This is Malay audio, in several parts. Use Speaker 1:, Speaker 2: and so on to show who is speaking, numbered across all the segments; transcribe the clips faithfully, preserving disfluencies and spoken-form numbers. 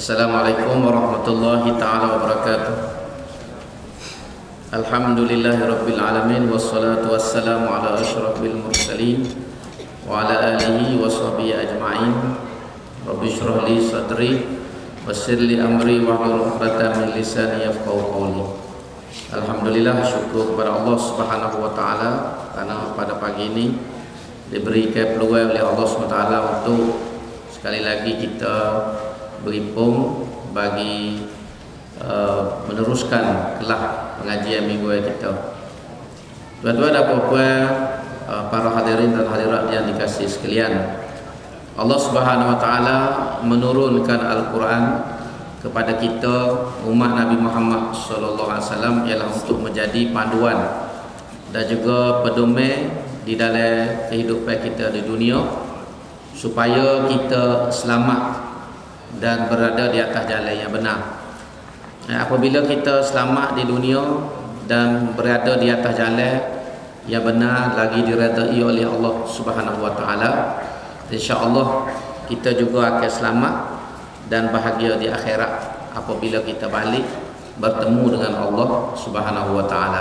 Speaker 1: Assalamualaikum warahmatullahi ta'ala wabarakatuh. Alhamdulillahi rabbil alamin, wassalatu wassalamu ala ashrafil mursalin wa ala alihi wa sahbihi ajma'in. Rabbi shrah li sadri wassir li amri wahlul 'uqdatam min lisani yafqahu qawli. Alhamdulillah, syukur kepada Allah Subhanahu wa taala karena pada pagi ini diberikan peluang oleh Allah Subhanahu wa taala untuk sekali lagi kita berhimpun bagi uh, meneruskan kelah pengajian minggu kita. Tuan-tuan dan puan-puan, uh, para hadirin dan hadirat yang dikasihi sekalian, Allah Subhanahu wa taala menurunkan Al-Quran kepada kita umat Nabi Muhammad sallallahu alaihi wasallam ialah untuk menjadi panduan dan juga pedoman di dalam kehidupan kita di dunia supaya kita selamat dan berada di atas jalan yang benar. Apabila kita selamat di dunia dan berada di atas jalan yang benar lagi diredai oleh Allah Subhanahu wa taala, insya-Allah kita juga akan selamat dan bahagia di akhirat apabila kita balik bertemu dengan Allah Subhanahu wa taala.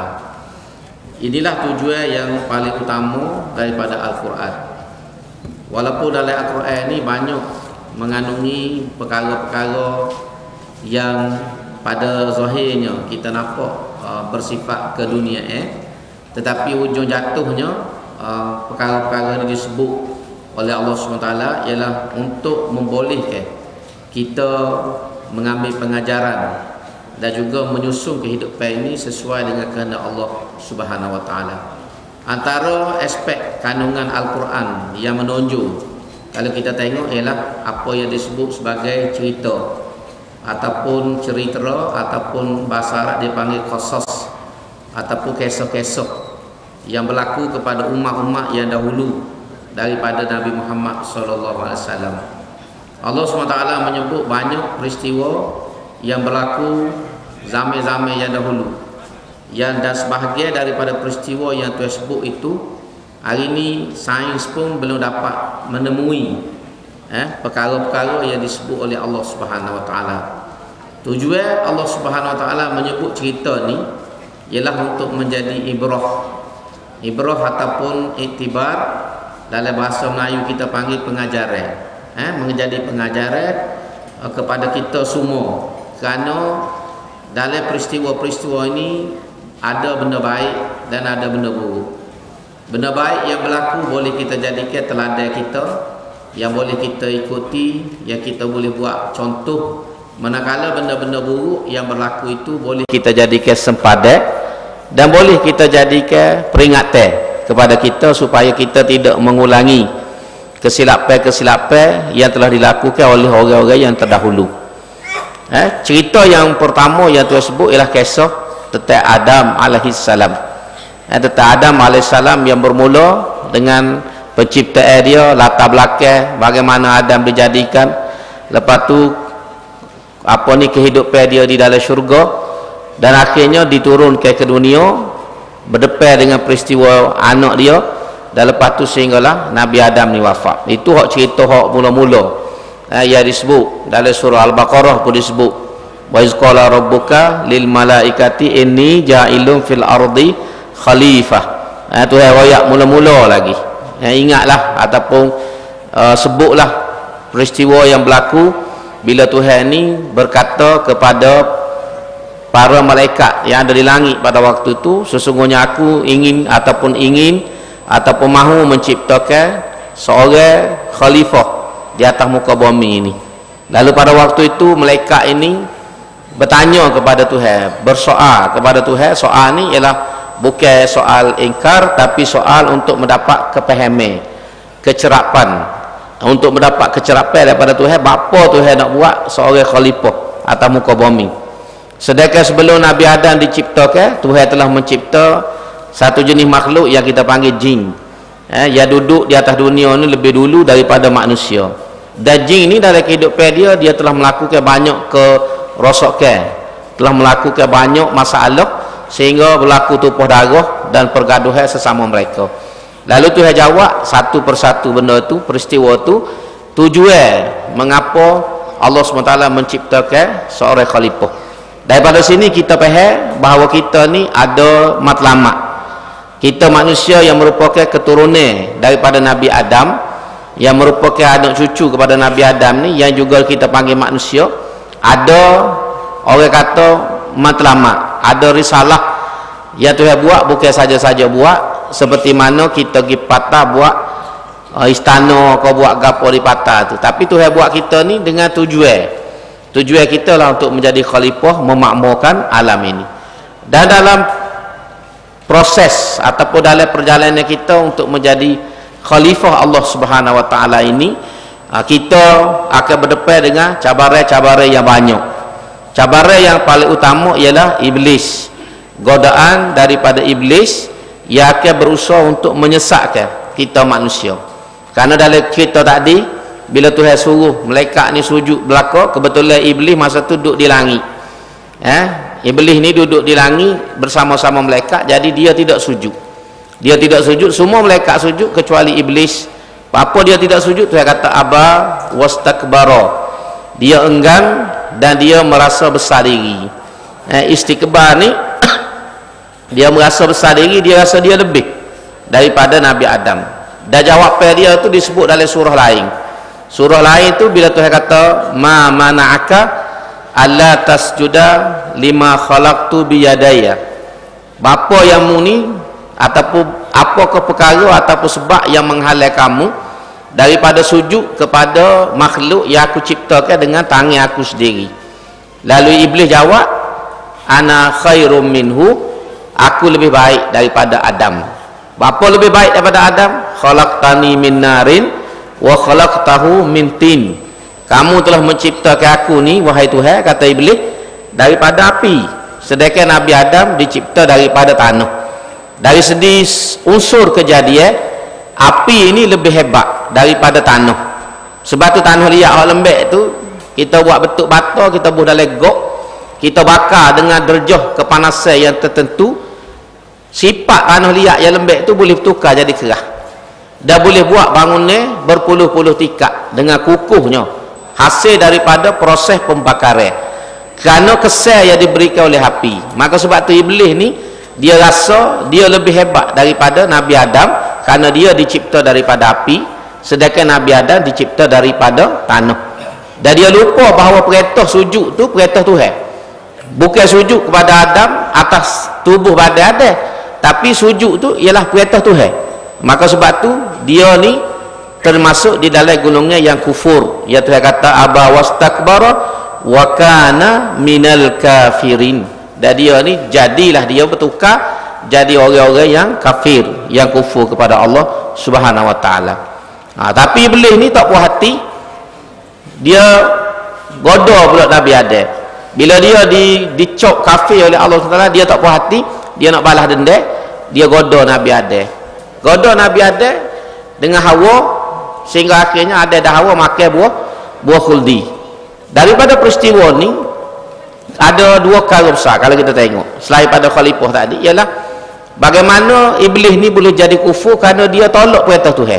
Speaker 1: Inilah tujuan yang paling utama daripada Al-Quran. Walaupun dalam Al-Quran ini banyak mengandungi perkara-perkara yang pada zahirnya kita nampak uh, bersifat ke dunia eh tetapi ujung jatuhnya uh, perkara-perkara ini disebut oleh Allah subhanahu wa taala ialah untuk membolehkan kita mengambil pengajaran dan juga menyusun kehidupan ini sesuai dengan kehendak Allah Subhanahu wa taala. Antara aspek kandungan Al-Quran yang menonjol kalau kita tengok ialah apa yang disebut sebagai cerita ataupun cerita ataupun bahasa Arab dipanggil qasas ataupun kisah-kisah yang berlaku kepada umat-umat yang dahulu daripada Nabi Muhammad sallallahu alaihi wasallam. Allah subhanahu wa taala menyebut banyak peristiwa yang berlaku zaman-zaman yang dahulu, yang dan sebahagian daripada peristiwa yang tersebut itu hari ini sains pun belum dapat menemui eh, perkara-perkara yang disebut oleh Allah Subhanahu wa taala. Tujuan Allah Subhanahu wa taala menyebut cerita ni ialah untuk menjadi ibrah. Ibrah ataupun iktibar dalam bahasa Melayu kita panggil pengajaran. Eh, menjadi pengajaran eh, kepada kita semua. Kerana dalam peristiwa-peristiwa ini ada benda baik dan ada benda buruk. Benda baik yang berlaku boleh kita jadikan teladan kita, yang boleh kita ikuti, yang kita boleh buat contoh. Manakala benda-benda buruk yang berlaku itu boleh kita jadikan sempadan dan boleh kita jadikan peringatan kepada kita supaya kita tidak mengulangi kesilapan-kesilapan yang telah dilakukan oleh orang-orang yang terdahulu. Eh, cerita yang pertama yang tersebut ialah kisah tentang Adam alaihissalam. Eh, tentang Adam alaihissalam yang bermula dengan penciptaan dia, latar belakang bagaimana Adam dijadikan, lepas tu apa ni kehidupan dia di dalam syurga dan akhirnya diturunkan ke dunia berdepan dengan peristiwa anak dia dan lepas tu sehinggalah Nabi Adam ni wafat. Itu hak cerita hak mula-mula. Eh, yang disebut dalam surah Al-Baqarah pun disebut wa iz qala rabbuka lil malaikati inni ja'ilun fil ardi khalifah. Eh, tu ayat mula-mula lagi. Eh, ingatlah ataupun uh, sebutlah peristiwa yang berlaku bila Tuhan ni berkata kepada para malaikat yang ada di langit pada waktu itu, sesungguhnya aku ingin ataupun ingin ataupun mahu menciptakan seorang khalifah di atas muka bumi ini. Lalu pada waktu itu malaikat ini bertanya kepada Tuhan, bersoal kepada Tuhan. Soal ni ialah bukan soal ingkar tapi soal untuk mendapat kepahaman, kecerapan, untuk mendapat kecerapan daripada Tuhan bapa Tuhan nak buat seorang khalifah atas muka bumi. Sedangkan sebelum Nabi Adam diciptakan, Tuhan telah mencipta satu jenis makhluk yang kita panggil jin, eh, yang duduk di atas dunia ni lebih dulu daripada manusia. Dan jin ini dalam kehidupan dia dia telah melakukan banyak kerosakan, telah melakukan banyak masalah sehingga berlaku tumpah darah dan pergaduhan sesama mereka. Lalu Tuhan jawab satu persatu benda tu, peristiwa tu, tujuan mengapa Allah subhanahu wa taala menciptakan seorang khalifah. Daripada sini kita faham bahawa kita ni ada matlamat. Kita manusia yang merupakan keturunan daripada Nabi Adam, yang merupakan anak cucu kepada Nabi Adam ni, yang juga kita panggil manusia. Ada orang kata matlamat, ada risalah yang Tuhan buat, bukan saja-saja buat seperti mana kita pergi patah buat uh, istana kau buat gapo di patah tu, tapi Tuhan buat kita ni dengan tujuan tujuan kita lah untuk menjadi khalifah, memakmurkan alam ini. Dan dalam proses ataupun dalam perjalanan kita untuk menjadi khalifah Allah Subhanahu wa taala ini, kita akan berdepan dengan cabaran-cabaran yang banyak. Cabaran yang paling utama ialah iblis, godaan daripada iblis yang akan berusaha untuk menyesatkan kita manusia. Karena dalam kita tadi, bila Tuhan suruh malaikat ni sujud belaka, kebetulan iblis masa tu duduk di langit. Eh, iblis ni duduk di langit bersama-sama malaikat, jadi dia tidak sujud. Dia tidak sujud, semua malaikat sujud kecuali iblis. Apa dia tidak sujud? Tuhan kata aba wastakbara. Dia enggan dan dia merasa besar diri. Eh, istikbar ni dia merasa besar diri, dia rasa dia lebih daripada Nabi Adam. Dan jawapan dia tu disebut dalam surah lain. Surah lain tu bila Tuhan kata ma mana'aka alla tasjuda lima khalaqtu biyadaya. Bapa yang mu ni ataupun apakah perkara ataupun sebab yang menghalang kamu daripada sujud kepada makhluk yang aku ciptakan dengan tangan aku sendiri. Lalu iblis jawab, ana khairum minhu, aku lebih baik daripada Adam. Bapa lebih baik daripada Adam? Khalaqtani min narin wa khalaqtahu min tin. Kamu telah menciptakan aku ni wahai Tuhan, kata iblis, daripada api, sedangkan Nabi Adam dicipta daripada tanah. Dari segi unsur kejadian, api ini lebih hebat daripada tanah. Sebab tu tanah liat awak lembek tu, kita buat bentuk bata, kita buat dalam gok, kita bakar dengan derjah kepanasan yang tertentu, sifat tanah liat yang lembek tu boleh bertukar jadi kerah. Dan boleh buat bangunan berpuluh-puluh tingkat dengan kukuhnya, hasil daripada proses pembakaran. Kerana kesan yang diberikan oleh api. Maka sebab tu iblis ni dia rasa dia lebih hebat daripada Nabi Adam, kerana dia dicipta daripada api, sedangkan Nabi Adam dicipta daripada tanah. Dan dia lupa bahawa perintah sujud tu perintah Tuhan. Bukan sujud kepada Adam atas tubuh badan Adam, tapi sujud tu ialah perintah Tuhan. Maka sebab tu dia ni termasuk di dalam golongan yang kufur. Ya Tuhan kata aba wastakbara wa kana minal kafirin. Dan dia ni jadilah dia bertukar jadi orang-orang yang kafir, yang kufur kepada Allah Subhanahu wa taala. Ha, tapi iblis ni tak puas hati. Dia goda pula Nabi Adam. Bila dia di dicop kafir oleh Allah Subhanahu wa taala, dia tak puas hati, dia nak balas dendam, dia goda Nabi Adam. Goda Nabi Adam dengan Hawa, sehingga akhirnya ada dah Hawa makan buah buah khuldi. Daripada peristiwa ni ada dua perkara besar kalau kita tengok selain pada khalifah tadi, ialah bagaimana iblis ni boleh jadi kufur kerana dia tolak perintah Tuhan.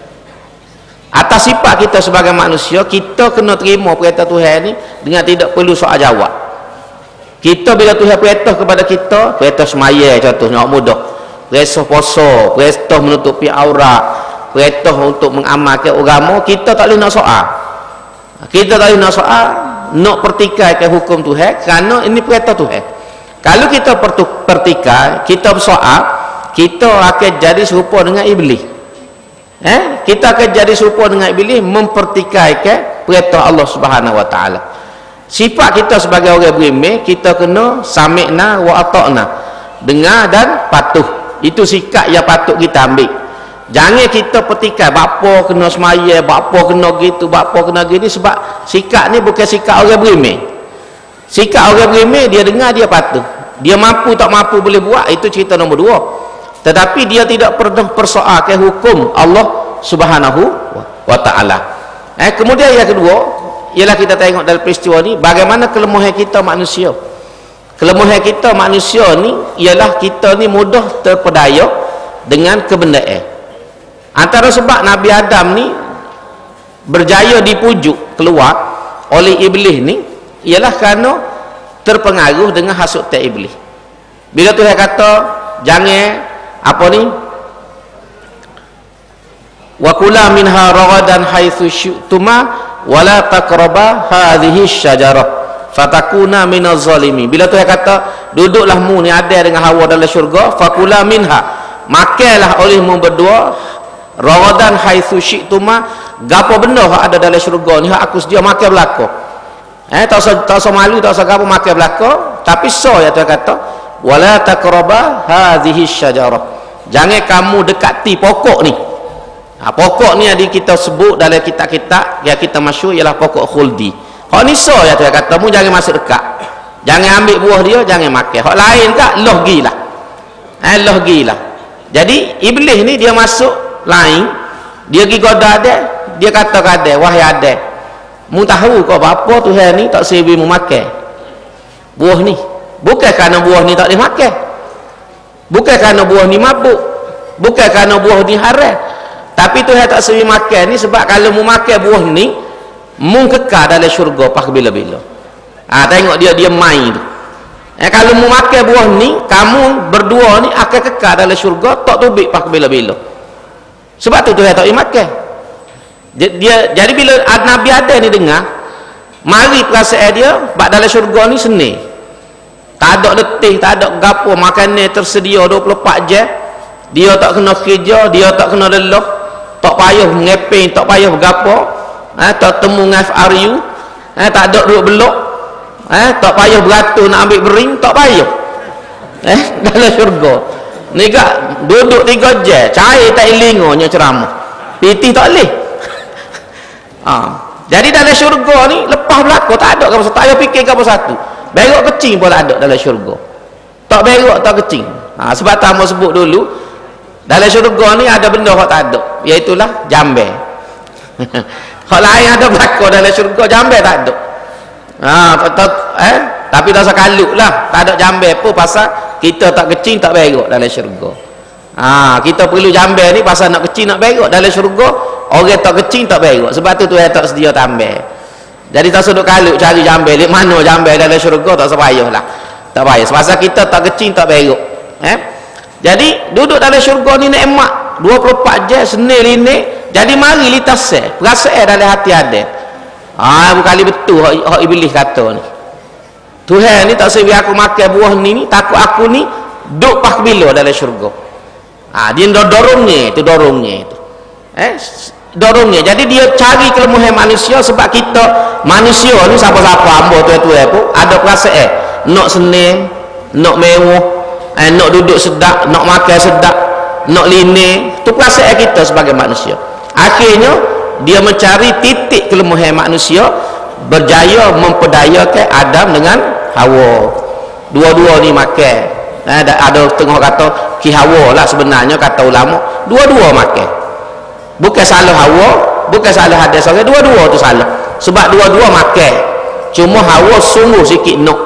Speaker 1: Atas sifat kita sebagai manusia, kita kena terima perintah Tuhan ni dengan tidak perlu soal jawab. Kita bila Tuhan perintah kepada kita, perintah semaya contohnya awak mudah, perintah puasa, perintah menutupi aurat, perintah untuk mengamalkan agama, kita tak boleh nak soal. Kita tak boleh nak soal, nak pertikaikan hukum Tuhan kerana ini perintah Tuhan. Kalau kita pertikai, kita bersoal, kita akan jadi serupa dengan iblis. Eh, kita akan jadi serupa dengan iblis, mempertikaikan perintah Allah Subhanahu wa taala. Sifat kita sebagai orang beriman, kita kena sami'na wa ata'na, dengar dan patuh. Itu sikap yang patut kita ambil. Jangan kita pertikai bapa kena semaya, bapa kena gitu, bapa kena gini, sebab sikap ni bukan sikap orang beriman. Sikap orang beriman, dia dengar, dia patuh. Dia mampu tak mampu boleh buat, itu cerita nombor dua. Tetapi dia tidak pernah persoalkan hukum Allah Subhanahu wa taala. Eh, kemudian yang kedua ialah kita tengok dalam peristiwa ni bagaimana kelemahan kita manusia. Kelemahan kita manusia ni ialah kita ni mudah terpedaya dengan kebendaan. Antara sebab Nabi Adam ni berjaya dipujuk keluar oleh iblis ni ialah kerana terpengaruh dengan hasut tak iblis. Bila Tuhan kata jangan apa ni, wa kula minha ragadan haitsu syi'tuma wa la taqraba hadhihi syajarah fatakuna minaz zalimin. Bila Tuhan kata duduklah mu ni ada dengan Hawa dalam syurga, fakula minha, makanlah olehmu berdua, ragadan haitsu syi'tuma, gapo benda hak ada dalam syurga ni hak aku sedia makan belaka. Eh tak usah tak usah malu, tak usah gapo makan belaka, tapi so ya Tuhan kata wala taqraba hadhihi syajarah, jangan kamu dekati pokok ni. Ha, pokok ni ada kita sebut dalam kitab-kitab yang kita masyhur ialah pokok khuldi. Hak ni so ya Tuhan kata mu jangan masuk dekat, jangan ambil buah dia, jangan makan. Hak lain tak loh gilah, eh loh gilah. Jadi iblis ni dia masuk lain, dia pergi goda ada, dia kata kada wahai ada, mu tahu kau apa Tuhan ni tak sebi mu makan buah ni. Bukan kerana buah ni tak boleh makan, bukan kerana buah ni mabuk, bukan kerana buah ni haram, tapi Tuhan tak sebi makan ni sebab kalau mu makan buah ni mu kekal dalam syurga pas bila-bila. Ah, tengok dia dia main tu. Eh, kalau mu makan buah ni kamu berdua ni akan kekal dalam syurga tak tubik pas bila-bila. Sebab tu Tuhan tak boleh makan. Dia, dia jadi bila Nabi ada ni dengar, mari perasaan dia bak dalam syurga ni seni. Tak ada letih, tak ada gapo, makanan tersedia dua puluh empat jam. Dia tak kena kerja, dia tak kena lelah, tak payah ngepeng, tak payah gapo, eh, tak temu dengan F R U, eh, tak ada duduk belok, eh, tak payah beratur nak ambil bering, tak payah. Eh, dalam syurga. Ni gak duduk tiga jam, cair tak ilingonya ceramah. Piti tak boleh. Ha. Jadi dalam syurga ni lepas belaka tak ada apa satu, tak payah fikir apa satu. Berok kecing pun tak ada dalam syurga. Tak berok tak kecing. Ha, sebab tak mau sebut dulu, dalam syurga ni ada benda yang tak ada, iaitulah jambe. Hak lain ada belaka dalam syurga, jambe tak ada. Ha, tak, eh tapi tak usah kaluk lah, tak ada jambe pun pasal kita tak kecing tak berok dalam syurga. Ha, kita perlu jambe ni pasal nak kecing nak berok dalam syurga, orang tak kecing tak berok. Sebab tu Tuhan tak sedia tambah. Jadi tak sudut kaluk cari jambe, di mana jambe dalam syurga tak sepayah lah. Tak payah. Sebab kita tak kecing tak berok. Eh? Jadi duduk dalam syurga ni nikmat dua puluh empat jam senil ini. Jadi mari litas sel, perasaan dalam hati ada. Ah, bukan kali betul hak, hak iblis kata ni. Tuhan ni tak sebi aku makan buah ni ni, takut aku ni duk pas bila dalam syurga. Ah, dia dorongnya, itu dorongnya itu. Eh? Dorongnya. Jadi dia cari kelemahan manusia sebab kita manusia ni siapa-siapa hamba tuan-tuan pun ada perasaan nak senang, nak mewah, eh, nak duduk sedap, nak makan sedap, nak line, tu perasaan kita sebagai manusia. Akhirnya dia mencari titik kelemahan manusia, berjaya memperdayakan Adam dengan Hawa. Dua-dua ni makan. Eh, ada, ada tengok kata ki Hawa lah sebenarnya kata ulama, dua-dua makan. Bukan salah Hawa, bukan salah hadis orang, dua-dua tu salah. Sebab dua-dua makan. Cuma Hawa sungguh sikit nok.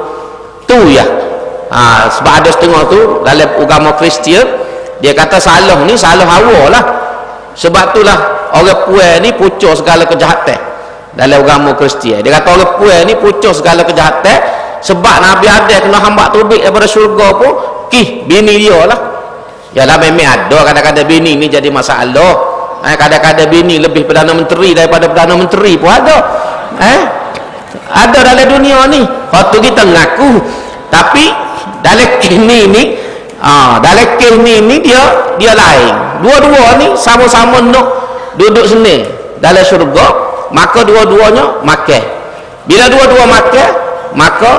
Speaker 1: Tu ya. Ha, sebab ada setengah tu dalam agama Kristian dia kata salah ni salah Hawa lah. Sebab itulah orang puan ni pucuk segala kejahatan dalam agama Kristian. Dia kata orang puan ni pucuk segala kejahatan sebab Nabi ada kena hamba tubik daripada syurga pun kih bini dia lah. Yalah memang ada kadang-kadang bini ni jadi masalah. Eh, kadang-kadang bini lebih Perdana Menteri daripada Perdana Menteri pun ada. Eh? Ada dalam dunia ni. Waktu kita ngaku. Tapi dalam kini ni, ah, dalam kini ni dia dia lain. Dua-dua ni sama-sama nak duduk sini dalam syurga, maka dua-duanya makan. Bila dua-dua makan, maka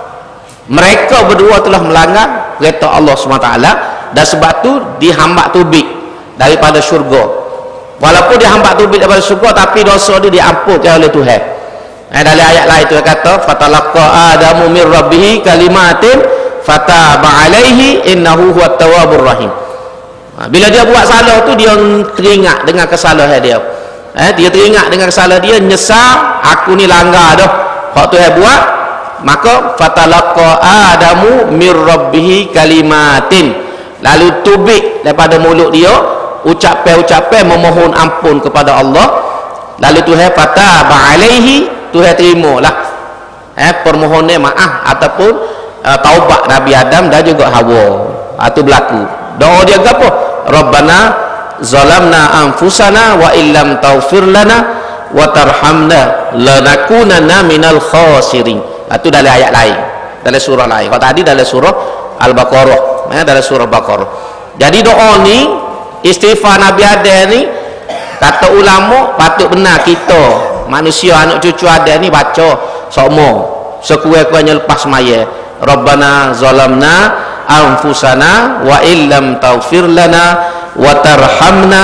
Speaker 1: mereka berdua telah melanggar perintah Allah subhanahu wa taala dan sebab tu dihambak tubik daripada syurga. Walaupun dia hamba tubik daripada syurga tapi dosa dia diampunkan oleh Tuhan. Eh, dalam ayat lain Tuhan kata fatalaqa adamu mir rabbih kalimatin fataba alaihi innahu huwat tawwabur rahim. Ha, bila dia buat salah tu dia teringat dengan kesalahan dia. Eh, dia teringat dengan kesalahan dia, nyesal aku ni langgar dah. Hak Tuhan buat, maka fatalaqa adamu mir rabbih kalimatin. Lalu tubik daripada mulut dia ucapan-ucapan memohon ampun kepada Allah. Lalu Tuhan fataba alaihi, Tuhan terima lah eh permohonan maaf ataupun uh, taubat Nabi Adam dan juga Hawa. Itu berlaku. Doa dia apa? Rabbana zalamna anfusana wa illam taghfir lana wa tarhamna lanakunanna minal khasirin. Itu dalam ayat lain, dalam surah lain. Kalau tadi dalam surah Al-Baqarah, ya, dalam surah Baqarah. Jadi doa ni, istighfar Nabi Adam ni, kata ulama patut benar kita manusia anak cucu Adam ni baca semua sekurang-kurangnya lepas semaya. Rabbana zalamna anfusana wa illam taghfir lana wa tarhamna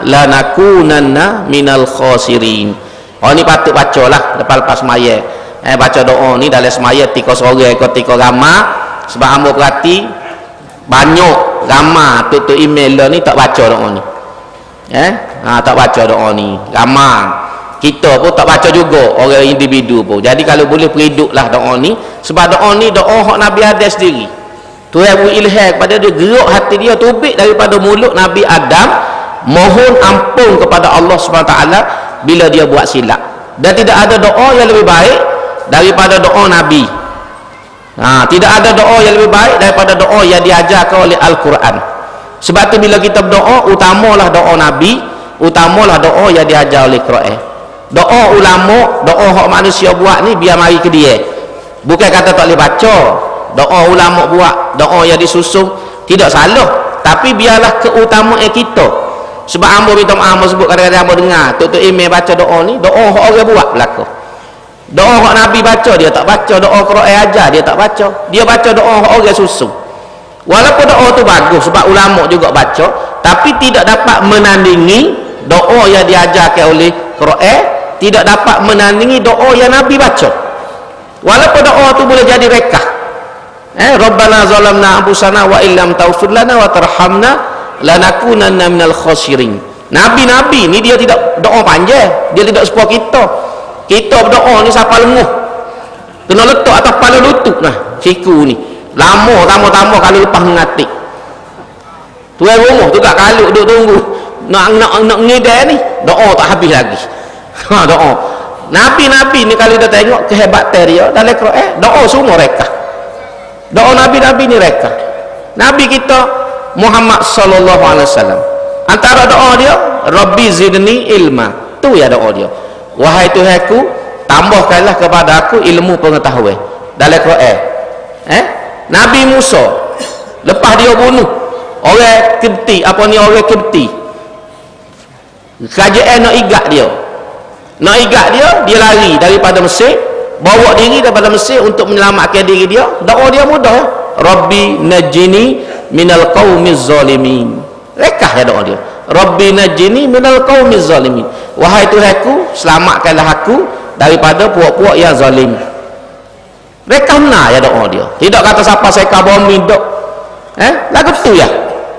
Speaker 1: lanakunanna minal khasirin. Oh ni patut bacalah lepas-lepas semaya. Eh baca doa ni dalam semaya tika sore ketika ramai, sebab hamba perhati banyak ramai tok-tok email dah ni tak baca doa ni. Eh ha, tak baca doa ni. Ramai kita pun tak baca juga, orang individu pun. Jadi kalau boleh periduklah doa ni, sebab doa ni doa hak Nabi Adam sendiri. Tuhan beri ilham kepada dia, gerak hati dia, tubik daripada mulut Nabi Adam, mohon ampun kepada Allah subhanahu wa taala bila dia buat silap. Dan tidak ada doa yang lebih baik daripada doa Nabi. Ha, tidak ada doa yang lebih baik daripada doa yang diajarkan oleh Al-Quran. Sebab tu bila kita berdoa, utamalah doa Nabi, utamalah doa yang diajar oleh Quran. Doa ulama, doa hak manusia buat ni biar mari ke dia. Bukan kata tak boleh baca. Doa ulama buat, doa yang disusun tidak salah, tapi biarlah keutamaan kita. Sebab hamba minta maaf, hamba sebut kadang-kadang hamba dengar tok-tok email baca doa ni, doa hak orang buat belaka. Doa hak Nabi baca dia tak baca, doa Quran ajar dia tak baca. Dia baca doa hak orang susun. Walaupun doa tu bagus sebab ulama juga baca, tapi tidak dapat menandingi doa yang diajarkan oleh Quran, tidak dapat menandingi doa yang Nabi baca. Walaupun doa tu boleh jadi rekah. Eh Rabbana zalamna anfusana wa illam taghfir lana wa tarhamna lanakunanna minal khasirin. Nabi-nabi ni dia tidak doa panjang, dia tidak sepuh kita. Kita berdoa ni siapa lenguh kena letak atas kepala lutut nah siku ni lama tambah-tambah kalau lepas mengatik tuan rumah tu tak kalut duduk tunggu nak nak nak ngidai ni doa tak habis lagi. Ha doa nabi-nabi ni kalau kita tengok kehebatan dia dalam Quran, doa semua rekah. Doa nabi-nabi ni reka. Nabi kita Muhammad sallallahu alaihi wasallam, antara doa dia Rabbi zidni ilma. Tu ya doa dia. Wahai Tuhanku, tambahkanlah kepada aku ilmu pengetahuan. Dalam Quran. Eh? Nabi Musa lepas dia bunuh orang Kipti, apa ni orang Kipti. Kerajaan nak igat dia. Nak igat dia, dia lari daripada Mesir, bawa diri daripada Mesir untuk menyelamatkan diri dia. Doa dia mudah. Rabbi najini minal qaumiz zalimin. Rekah ya doa dia. Rabbi najini minal qaumiz zalimin. Wahai Tuhanku, selamatkanlah aku daripada puak-puak yang zalim. Rekah benar ya doa dia. Tidak kata siapa saya kabomi dok. Eh, lagu tu ya.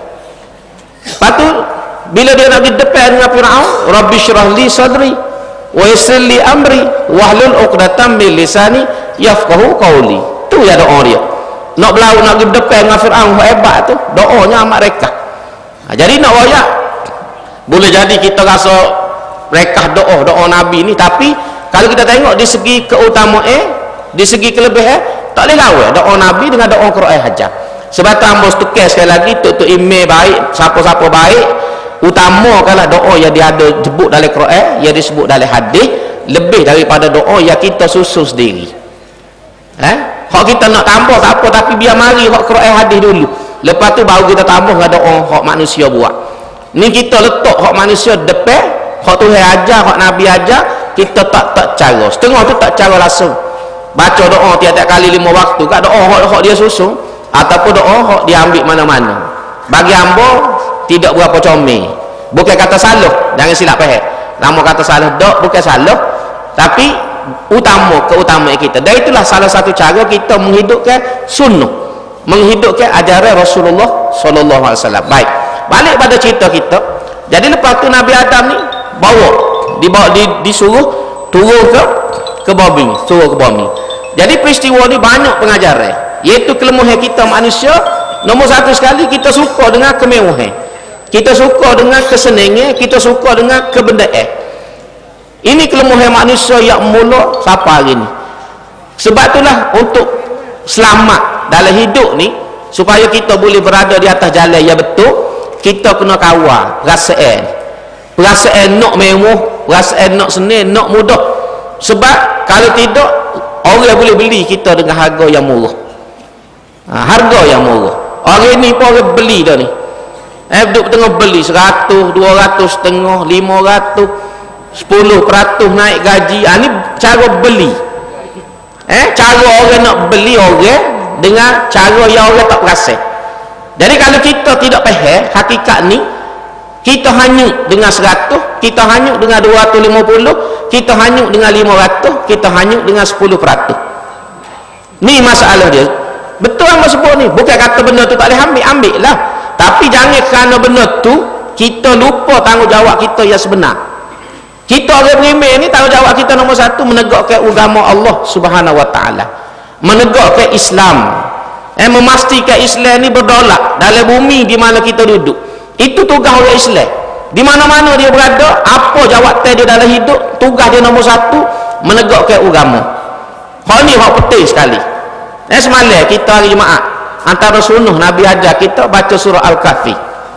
Speaker 1: Lepas tu bila dia nak pergi depan dengan Firaun, Rabbi syrah li sadri wa yassir li amri wahlul 'uqdatam min lisani yafqahu qawli. Tu ya doa dia. Nak berlaut nak pergi depan dengan Firaun hebat tu, doanya amat rekah. Ha, jadi nak royak boleh jadi kita rasa rekah doa doa Nabi ni, tapi kalau kita tengok di segi keutamaan, eh, di segi kelebihan, tak boleh lawan doa Nabi dengan doa Quran hajar. Sebab tu hamba tukar sekali lagi tok-tok email baik, siapa-siapa baik, utamakanlah doa yang dia ada sebut dalam Quran, yang disebut dalam hadis, lebih daripada doa yang kita susun sendiri. Eh, hak kita nak tambah tak apa, tapi biar mari hak Quran hadis dulu. Lepas tu baru kita tambah dengan doa hak manusia buat. Ni kita letak hak manusia depan, hak Tuhan ajar, hak Nabi ajar, kita tak tak cara. Setengah tu tak cara langsung. Baca doa tiap-tiap kali lima waktu, kat doa hak hak dia susun ataupun doa hak dia ambil mana-mana. Bagi hamba tidak berapa comel. Bukan kata salah, jangan silap faham. Nama kata salah dok bukan salah, tapi utama keutamaan kita. Dan itulah salah satu cara kita menghidupkan sunnah, menghidupkan ajaran Rasulullah sallallahu alaihi wasallam. Baik, balik pada cerita kita. Jadi lepas tu Nabi Adam ni bawa dibawa di, disuruh turun ke ke bumi, turun ke bumi. Jadi peristiwa ni banyak pengajaran, iaitu kelemahan kita manusia. Nombor satu sekali, kita suka dengan kemewahan, kita suka dengan kesenangan, kita suka dengan kebendaan.
Speaker 2: Ini kelemahan manusia yang mula siapa hari ni. Sebab itulah untuk selamat dalam hidup ni, supaya kita boleh berada di atas jalan yang betul, kita kena kawal perasaan. Perasaan nak mewah, perasaan nak senang, nak mudah. Sebab kalau tidak, orang boleh beli kita dengan harga yang murah. Ha, harga yang murah. Orang ni pun orang beli dah ni. Eh, duduk tengah beli seratus, dua ratus setengah, lima ratus, sepuluh peratus naik gaji. Ha, ni cara beli. Eh, cara orang nak beli orang dengan cara yang orang tak perasan. Jadi kalau kita tidak faham hakikat ni, kita hanyut dengan seratus, kita hanyut dengan dua ratus lima puluh, kita hanyut dengan lima ratus, kita hanyut dengan sepuluh peratus. Ni masalah dia. Betul yang sebut ni, bukan kata benda tu tak boleh ambil, ambil lah. Tapi jangan kerana benda tu kita lupa tanggungjawab kita yang sebenar. Kita orang beriman ni, tanggungjawab kita nombor satu menegakkan agama Allah Subhanahu Wa Taala, menegakkan Islam, eh, memastikan Islam ni berdaulat dalam bumi di mana kita duduk. Itu tugas orang Islam. Di mana-mana dia berada, apa jawatan dia dalam hidup, tugas dia nombor satu menegakkan agama. Hal ni hal penting sekali. Eh, semalam kita hari Jumaat, antara sunnah Nabi ajar kita baca surah Al-Kahfi.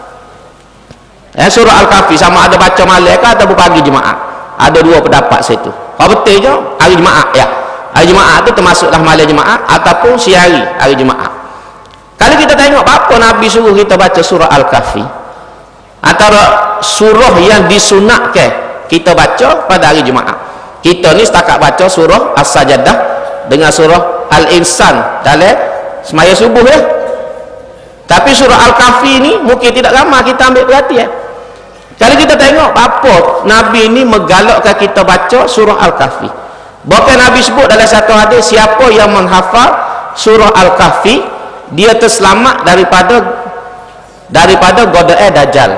Speaker 2: Eh, surah Al-Kahfi sama ada baca malam ke atau pagi Jumaat. Ada dua pendapat situ. Hal penting je hari Jumaat ya. Hari Jumaat tu termasuklah malam Jumaat ataupun siang hari hari Jumaat. Kalau kita tengok apa Nabi suruh kita baca surah Al-Kahfi, antara surah yang disunatkan kita baca pada hari Jumaat. Kita ni setakat baca surah As-Sajdah dengan surah Al-Insan dalam semaya subuh ya. Tapi surah Al-Kahfi ni mungkin tidak ramai kita ambil perhatian. Kalau kita tengok apa Nabi ni menggalakkan kita baca surah Al-Kahfi. Bahkan Nabi sebut dalam satu hadis, siapa yang menghafal surah Al-Kahfi, dia terselamat daripada daripada godaan Dajjal.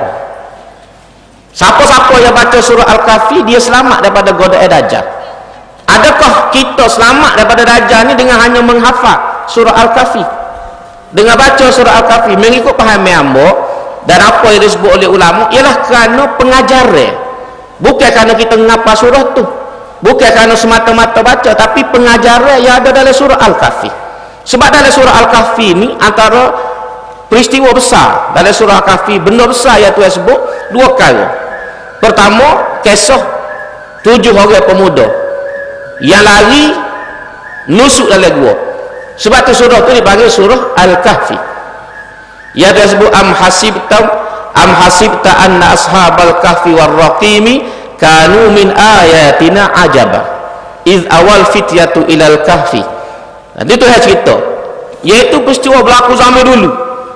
Speaker 2: Siapa-siapa yang baca surah Al-Kahfi, dia selamat daripada godaan Dajjal. Adakah kita selamat daripada Dajjal ni dengan hanya menghafal surah Al-Kahfi? Dengan baca surah Al-Kahfi mengikut paham ambo dan apa yang disebut oleh ulama ialah kerana pengajaran, bukan kerana kita ngapa surah tu, bukan kerana semata-mata baca, tapi pengajaran yang ada dalam surah Al-Kahfi. Sebab dalam surah Al-Kahfi ni antara peristiwa besar dalam surah Al-Kahfi, benda besar yang Tuhan sebut dua kali. Pertama, kisah tujuh orang pemuda yang lari nusuk dalam gua. Sebab tu surah tu dipanggil surah Al-Kahfi. Ya dia sebut am hasibta am hasibta anna ashabal kahfi war raqimi kanu min ayatina ajaba iz awal fityatu ilal kahfi. Nanti tu saya cerita, iaitu peristiwa berlaku zaman dulu.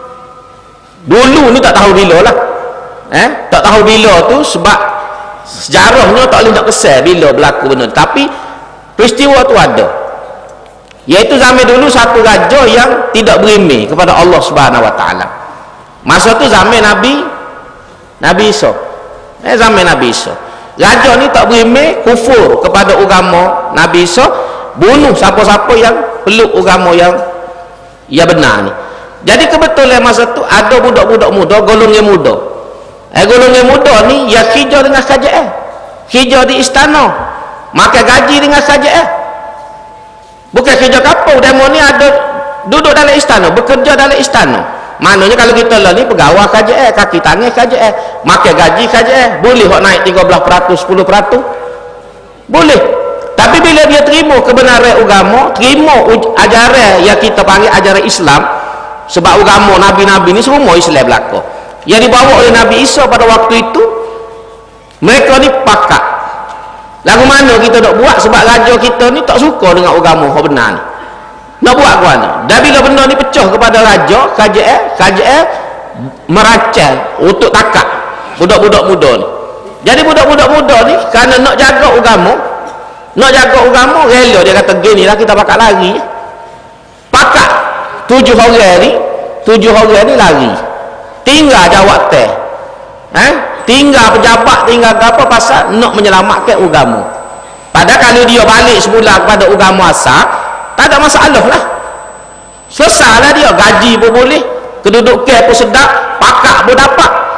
Speaker 2: Dulu ni tak tahu bila lah. Eh, tak tahu bila tu sebab sejarahnya tak boleh nak kesal bila berlaku benda. Tapi peristiwa tu ada. Iaitu zaman dulu satu raja yang tidak beriman kepada Allah Subhanahu Wa Taala. Masa tu zaman Nabi Nabi Isa. Eh, zaman Nabi Isa. Raja ni tak beriman, kufur kepada agama Nabi Isa, bunuh siapa-siapa yang peluk agama yang yang benar ni. Jadi kebetulan masa tu ada budak-budak muda, golongan muda. Eh, golongan muda ni yang kerja dengan kerajaan, kerja di istana, makan gaji dengan kerajaan. Bukan kerja kapau. Demo ni ada duduk dalam istana, bekerja dalam istana. Maknanya kalau kita lah ni pegawai kerajaan, kaki tangan kerajaan, makan gaji kerajaan, boleh hok naik tiga belas peratus, sepuluh peratus, boleh. Tapi bila dia terima kebenaran agama, terima ajaran yang kita panggil ajaran Islam, sebab agama Nabi-Nabi ni semua Islam belaka, yang dibawa oleh Nabi Isa pada waktu itu, mereka ni pakat. Lagu mana kita nak buat, sebab raja kita ni tak suka dengan agama yang benar ni. Nak buat ke mana? Dan bila benda ni pecah kepada raja, kerajaan, kerajaan merancang untuk takak budak-budak muda ni. Jadi budak-budak muda ni kerana nak jaga agama, nak jaga agama, rela dia kata gini lah, kita pakat lari. Pakat tujuh orang ni, tujuh orang ni lari. Tinggal jawatan. Eh? Tinggal pejabat, tinggal apa pasal nak menyelamatkan agama. Padahal kalau dia balik semula kepada agama asal, tak ada masalah lah. Selesai lah dia, gaji pun boleh, kedudukan pun sedap, pakak pun dapat.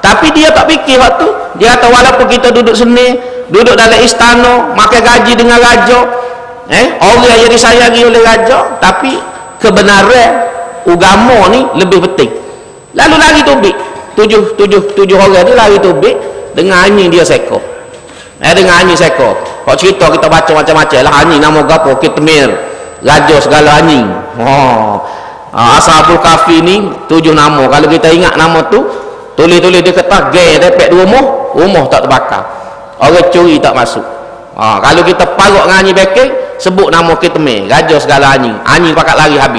Speaker 2: Tapi dia tak fikir waktu. Dia kata walaupun kita duduk sini, duduk dalam istana, makan gaji dengan raja, eh, orang yang disayangi oleh raja, tapi kebenaran agama ni lebih penting. Lalu lari tubik. Tujuh, tujuh, tujuh orang ni lari tubik dengan anjing dia sekor. Eh, dengan anjing sekor. Kalau cerita kita baca macam-macam lah. Anjing nama gapo? Kitmir. Raja segala anjing. Oh. Ashabul Kahfi ni tujuh nama. Kalau kita ingat nama tu, tulis-tulis dia kata gay repek di rumah, rumah tak terbakar, orang curi tak masuk. Ha, kalau kita parok dengan anjing bekeng, sebut nama kita meh, raja segala anjing, anjing pakat lari habis.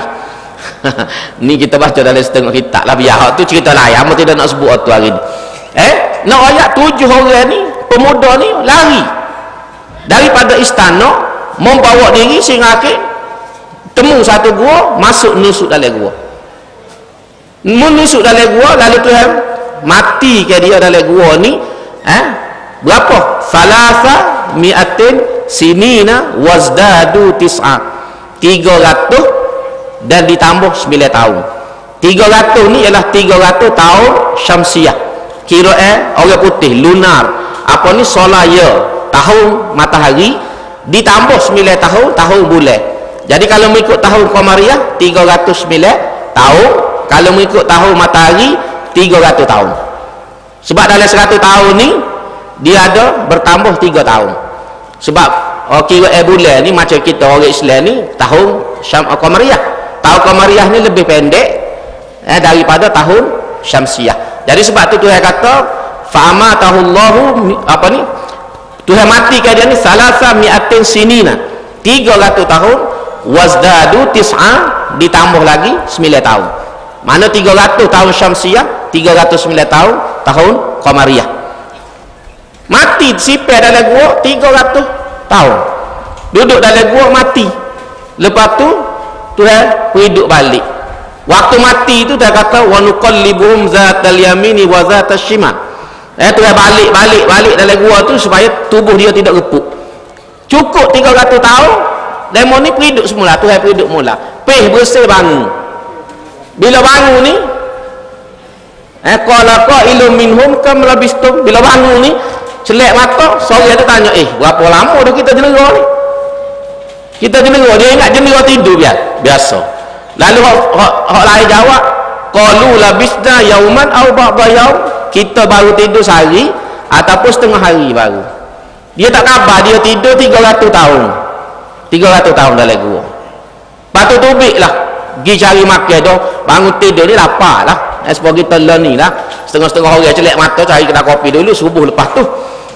Speaker 2: Ni kita baca dalam setengah kitab lah, biar tu cerita lain, hamba tidak nak sebut tu hari ni. Eh, nak ayat tujuh orang ni, pemuda ni lari daripada istana, membawa diri sehingga akhir temu satu gua, masuk nusuk dalam gua, menusuk dalam gua, lalu Tuhan mati ke dia dalam gua ni, eh, berapa? Salasa mi'atin sinina wazdadu tis'a, tiga ratus dan ditambah sembilan tahun. Tiga ratus ni ialah tiga ratus tahun syamsiah, kira eh orang putih lunar, apa ni solaya, tahun matahari, ditambah sembilan tahun tahun bulan. Jadi kalau mengikut tahun Qamariah tiga ratus sembilan tahun, kalau mengikut tahun matahari tiga ratus tahun. Sebab dalam seratus tahun ni dia ada bertambah tiga tahun. Sebab oh, kira eh bulan ni macam kita orang Islam ni tahun Syam Qamariah. Tahun Qamariah ni lebih pendek eh, daripada tahun Syamsiah. Jadi sebab tu Tuhan kata fa'amatahullahu apa ni? Tuhan matikan dia ni salasa mi'atin sinina, tiga ratus tahun, wazdadu tis'a, ditambah lagi sembilan tahun. Mana tiga ratus tahun Syamsiah, tiga ratus sembilan tahun tahun Qamariah. Mati sipir dalam gua tiga ratus tahun. Duduk dalam gua mati. Lepas tu Tuhan hidup balik. Waktu mati itu dia kata wa nuqallibuhum zatal yamini wa zatal shimal. Eh Tuhan balik balik balik dalam gua tu supaya tubuh dia tidak repuk. Cukup tiga ratus tahun, lemon ni hidup semula, Tuhan hidup mula. Peh bersih bangun. Bila bangun ni eh qala qailun minhum kam labistum, bila bangun ni celak mata, sore tu tanya, eh berapa lama dah kita jenera ni? Kita jenera, dia ingat jenera tidur biasa. biasa. Lalu hak hak lain jawab, qalu labisna yauman aw ba'da yaum, kita baru tidur sehari ataupun setengah hari baru. Dia tak khabar dia tidur tiga ratus tahun. tiga ratus tahun dalam gua. Patut tubiklah pergi cari makan dah, bangun tidur ni lapar lah. Eh, sebab kita learn ni lah, setengah-setengah orang celak mata cari kedai kopi dulu, subuh lepas tu.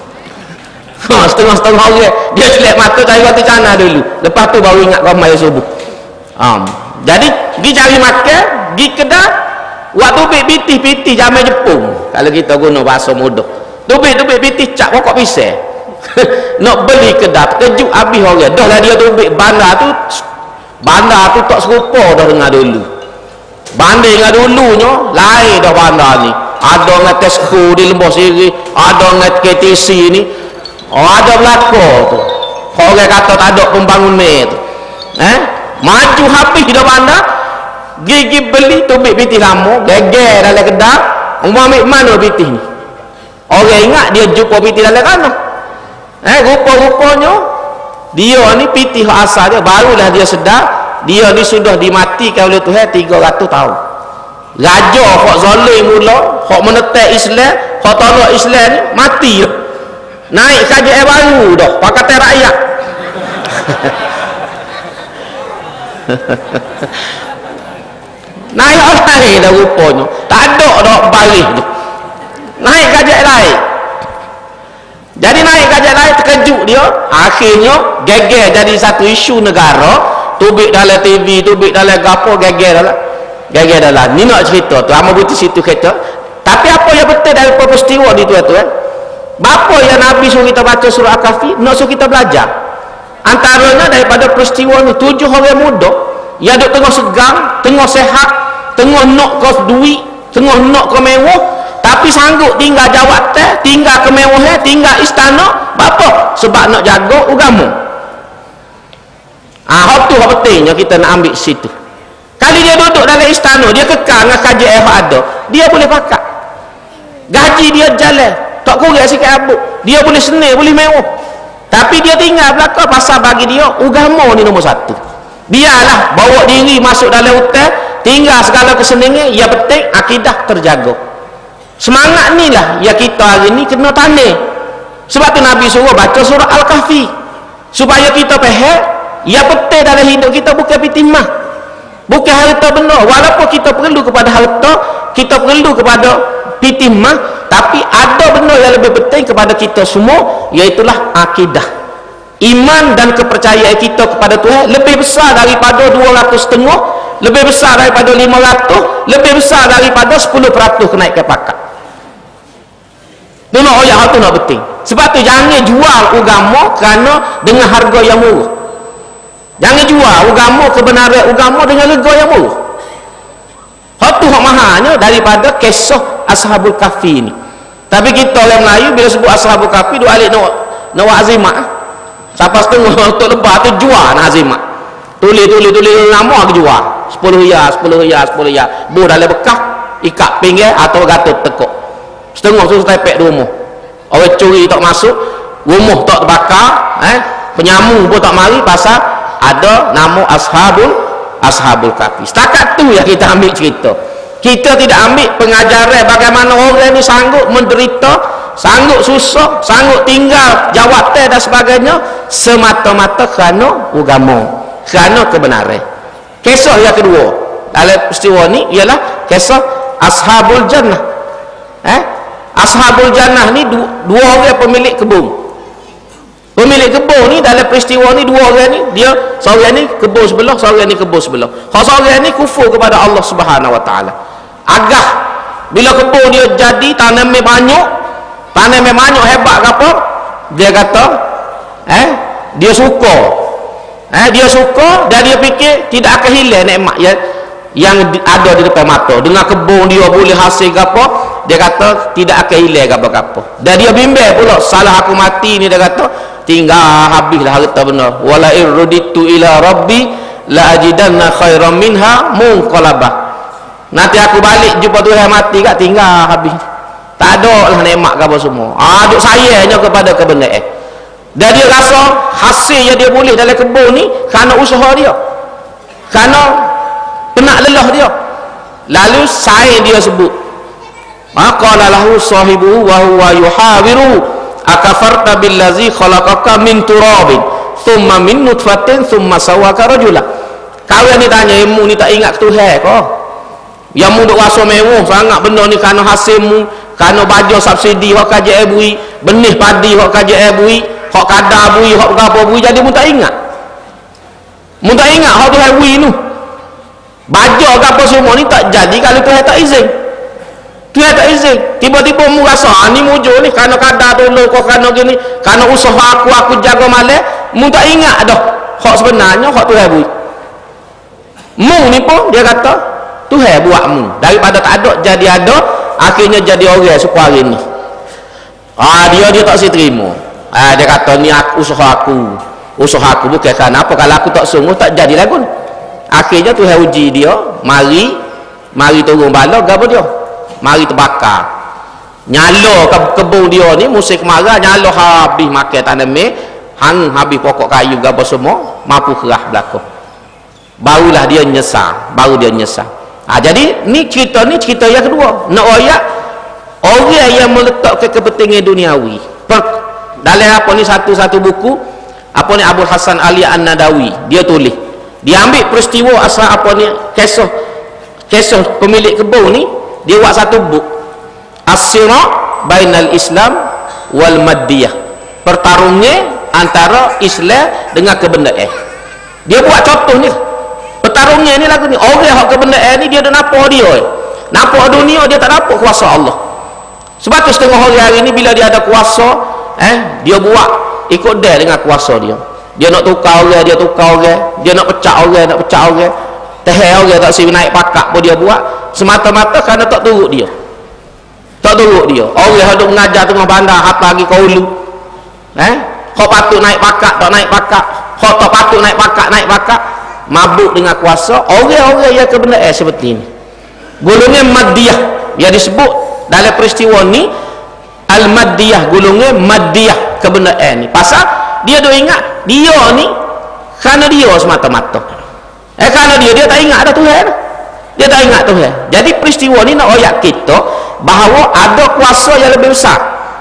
Speaker 2: Ha, setengah-setengah orang dia celak mata cari roti canai dulu, lepas tu baru ingat ramai subuh. Um, jadi pergi cari makan, pergi kedai, buat tubik pitih-pitih jamai Jepun. Kalau kita guna bahasa mudah, tubik-tubik pitih cak pokok pisang. Nak beli kedai, terkejut habis orang. Dah lah dia tubik bandar tu, bandar tu tak serupa dah dengan dulu. Banding dengan dulunya lain dah bandar ni. Ada dengan Tesco di Lembah Siri, ada dengan K T C ni, oh, ada belakang tu. Orang kata tak ada pembangunan tu, eh maju habis dah bandar, gigi beli tubik pitih lama, geger dalam kedai. Umar ambil mana pitih ni? Orang ingat dia jumpa pitih dalam kana. Eh rupa-rupanya dia ni pitih asal dia, barulah dia sedar dia ni sudah dimatikan oleh Tuhan tiga ratus tahun. Raja hak zalim mula, hak menetek Islam, hak tolak Islam ni mati dah. Naik kerajaan baru dah, Pakatan Rakyat. Naik lain dah rupanya, tak ada dah baris tu. Naik kerajaan lain. Jadi naik kerajaan lain, terkejut dia, akhirnya geger jadi satu isu negara. Tubik dalam T V, tubik dalam gapo, geger dalam geger dalam ni nak cerita tu ama buti situ kata. Tapi apa yang betul dari peristiwa di tu tu eh? Bapa yang Nabi suruh kita baca surah Al-Kahfi, nak suruh kita belajar. Antaranya daripada peristiwa ni, tujuh orang muda yang duk tengah segang, tengah sehat, tengah nak ke duit, tengah nak ke mewah, tapi sanggup tinggal jawatan, tinggal kemewahan, tinggal istana. Bapa? Sebab nak jaga agama. Ah, hak tu hak pentingnya kita nak ambil situ. Kali dia duduk dalam istana, dia kekal dengan kajian yang ada, dia boleh pakat. gaji dia jalan tak kurang sikit abuk, dia boleh senil, boleh mewah, tapi dia tinggal belakang pasal bagi dia agama ni nombor satu. Biarlah bawa diri masuk dalam hotel, tinggal segala kesenangan, yang penting akidah terjaga. Semangat ni lah yang kita hari ni kena tanam. Sebab tu Nabi suruh baca surah Al-Kahfi supaya kita faham yang penting dalam hidup kita bukan pitimah, bukan harta benda. Walaupun kita perlu kepada harta, kita perlu kepada pitimah, tapi ada benda yang lebih penting kepada kita semua, iaitulah akidah. Iman dan kepercayaan kita kepada Tuhan lebih besar daripada dua ratus setengah, lebih besar daripada lima ratus, lebih besar daripada sepuluh peratus kenaikan pakat. Itu nak ayat itu nak penting. Sebab tu jangan jual agama kerana dengan harga yang murah. Jangan jual agama, kebenaran agama dengan harga yang murah. Itu hak mahalnya daripada kisah Ashabul Kahfi ni. Tapi kita orang Melayu bila sebut Ashabul Kahfi, dua alik nak nak azimah. Siapa setengah untuk lebar tu jual nak azimah. Tulis tulis tulis nama ke jual. sepuluh riyal, sepuluh riyal, sepuluh riyal. Bu dalam bekah, ikat pinggir atau gatut tekuk. Setengah susu tepek di rumah. Orang curi tak masuk, rumah tak terbakar, eh? Penyamu pun tak mari pasal ada nama Ashabul Ashabul Kahfi. Setakat tu yang kita ambil cerita. Kita tidak ambil pengajaran bagaimana orang ni sanggup menderita, sanggup susah, sanggup tinggal jawatan dan sebagainya semata-mata kerana agama, kerana kebenaran. Kisah yang kedua dalam peristiwa ni ialah kisah Ashabul Jannah. Eh? Ashabul Jannah ni dua, dua orang pemilik kebun. Pemilik kebun ni dalam peristiwa ni dua orang ni, dia seorang ni kebun sebelah, seorang ni kebun sebelah. Hak seorang ni kufur kepada Allah Subhanahu Wa Taala. Agak bila kebun dia jadi tanam banyak, tanam banyak hebat ke apa? Dia kata, eh, dia suka. Eh, dia suka dan dia fikir tidak akan hilang nikmat yang yang ada di depan mata. Dengan kebun dia boleh hasil ke apa? Dia kata tidak akan hilang ke apa-apa. Dan dia bimbang pula, salah aku mati ni, dia kata tinggal habislah harta benar. Wala irruditu ila rabbi la ajidanna khairan minha munqalabah. Nanti aku balik jumpa Tuhan mati kat tinggal habis. Tak ada lah nikmat ke apa semua. Ah, duk sayangnya kepada kebenaran. Dan dia rasa hasil yang dia boleh dalam kebun ni kerana usaha dia, kerana penat lelah dia. Lalu saya dia sebut, maqala lahu sahibu wa huwa yuhawiru akafarta billazi khalaqaka min turabin thumma min nutfatin thumma sawaka rajula. Kawan ni tanya, ilmu ni tak ingat Tuhan ke? Yang mu duk rasa mewah sangat benda ni kerana hasilmu, kerana baju subsidi hak kaji bui, benih padi hak kaji bui, hak kadar bui, hak apa bui, jadi mu tak ingat. Mu tak ingat hak Tuhan bui tu. Baju ke apa semua ni tak jadi kalau Tuhan tak izin. Tuhan tak izin. Tiba-tiba mu rasa ah, ni mujur ni kerana kadar tolong kau, kerana gini, kerana usaha aku aku jaga malam, mu tak ingat dah hak sebenarnya hak Tuhan bui. Mu ni pun dia kata Tuhan buatmu, daripada tak ada jadi ada, akhirnya jadi orang suka hari ni. Ah, dia dia tak si terima. Ah, dia kata ni aku usaha aku, usaha aku bukan kerana apa, kalau aku tak sungguh tak jadi lagu. Akhirnya Tuhan uji dia, mari mari turun bala gapo dia, mari terbakar, nyala ke kebun dia ni musim kemarau, nyala habis makan tanam, hang habis pokok kayu gapo semua, mampu kerah belakang. Barulah dia nyesal, baru dia nyesal. Ha, jadi ni cerita ni cerita yang kedua. Nak ayat orang yang meletakkan kepentingan duniawi. Per, dalam apa ni satu-satu buku, apa ni Abu Hasan Ali An-Nadawi, dia tulis. Dia ambil peristiwa asal apa ni kisah kisah pemilik kebun ni, dia buat satu buku. As-Sira' bainal Islam wal Maddiyah. Pertarungan antara Islam dengan kebendaan. Dia buat contoh ni. Pertarungan ni lagu ni, orang yang kebendaan ni dia dah nampak dia, nampak dunia, dia tak nampak kuasa Allah. Sebab tu setengah orang hari ni bila dia ada kuasa, eh dia buat ikut dia dengan kuasa dia. Dia nak tukar orang, dia tukar orang, dia nak pecah orang, nak pecah orang, tehel orang tak si naik pakak pun dia buat, semata-mata kerana tak turut dia, tak turut dia. Orang yang duk mengajar tengah bandar apa lagi kau ulu, eh kau patut naik pakak tak naik pakak, kau tak patut naik pakak naik pakak, mabuk dengan kuasa. Orang-orang yang kebenaran seperti ini, golongan Maddiyah yang disebut dalam peristiwa ni al-maddiyah, gulungnya maddiyah, kebenaran ni. Pasal dia dah ingat dia ni kerana dia semata-mata. Eh kerana dia dia tak ingat ada Tuhan. Dia tak ingat Tuhan. Jadi peristiwa ni nak ayat kita bahawa ada kuasa yang lebih besar.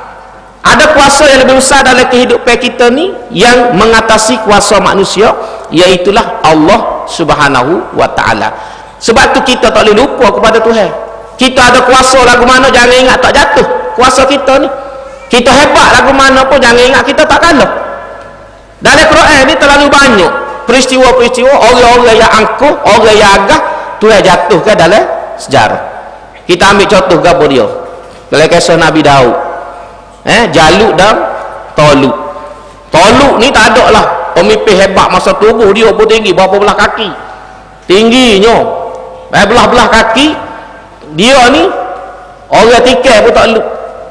Speaker 2: Ada kuasa yang lebih besar dalam kehidupan kita ni yang mengatasi kuasa manusia, iaitulah Allah Subhanahu wa taala. Sebab tu kita tak boleh lupa kepada Tuhan. Kita ada kuasa lagu mana, jangan ingat tak jatuh kuasa kita ni. Kita hebat lagu mana pun jangan ingat kita tak kalah. Dalam Quran ni terlalu banyak peristiwa-peristiwa orang-orang yang angkuh, orang yang agah Tuhan jatuhkan dalam sejarah. Kita ambil contoh gapo dia. Dalam kisah Nabi Daud. Eh, Jalut dan Talut. Talut ni tak ada lah pemimpin hebat masa tubuh dia pun tinggi berapa belah kaki. Tingginya. Eh, belah-belah kaki dia ni orang tikai pun tak lu.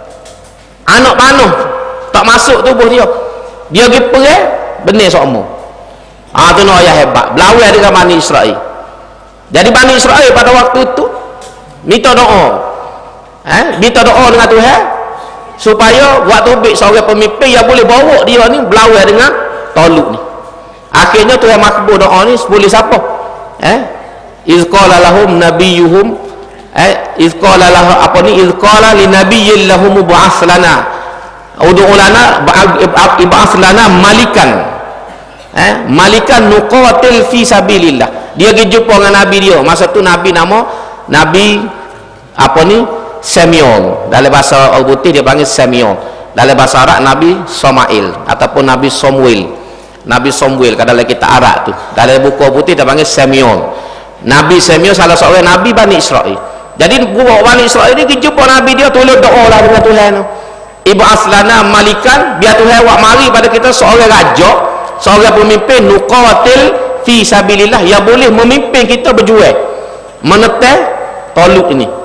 Speaker 2: Anak panah tak masuk tubuh dia. Dia pergi perang benih sokmo. Ah tu nak ayah hebat. Berlawan dengan Bani Israel. Jadi Bani Israel pada waktu tu minta doa. Eh, minta doa dengan Tuhan supaya waktu bik seorang pemimpin yang boleh bawa dia ni berlawan dengan Talut ni. Akhirnya Tuhan makbul doa ni boleh siapa? Eh? Iz qala lahum nabiyuhum eh iz qala lahu apa ni iz qala li nabiyyin lahum ba'ath lana ud'u lana ba'ath lana malikan. Eh, malikan nuqatil fi sabilillah. Dia pergi jumpa dengan nabi dia. Masa tu nabi nama Nabi apa ni? Simeon. Dalam bahasa orang putih dia panggil Simeon. Dalam bahasa Arab Nabi Samail ataupun Nabi Samuel. Nabi Samuel kalau dalam kitab Arab tu. Dalam buku putih dia panggil Simeon. Nabi Simeon salah seorang nabi Bani Israel. Jadi buat Bani Israel ni pergi jumpa nabi dia, tolong doa lah dengan Tuhan. Ibu aslana malikan, biar Tuhan awak mari pada kita seorang raja, seorang pemimpin nuqatil fi sabilillah yang boleh memimpin kita berjuang menekan Talut ini.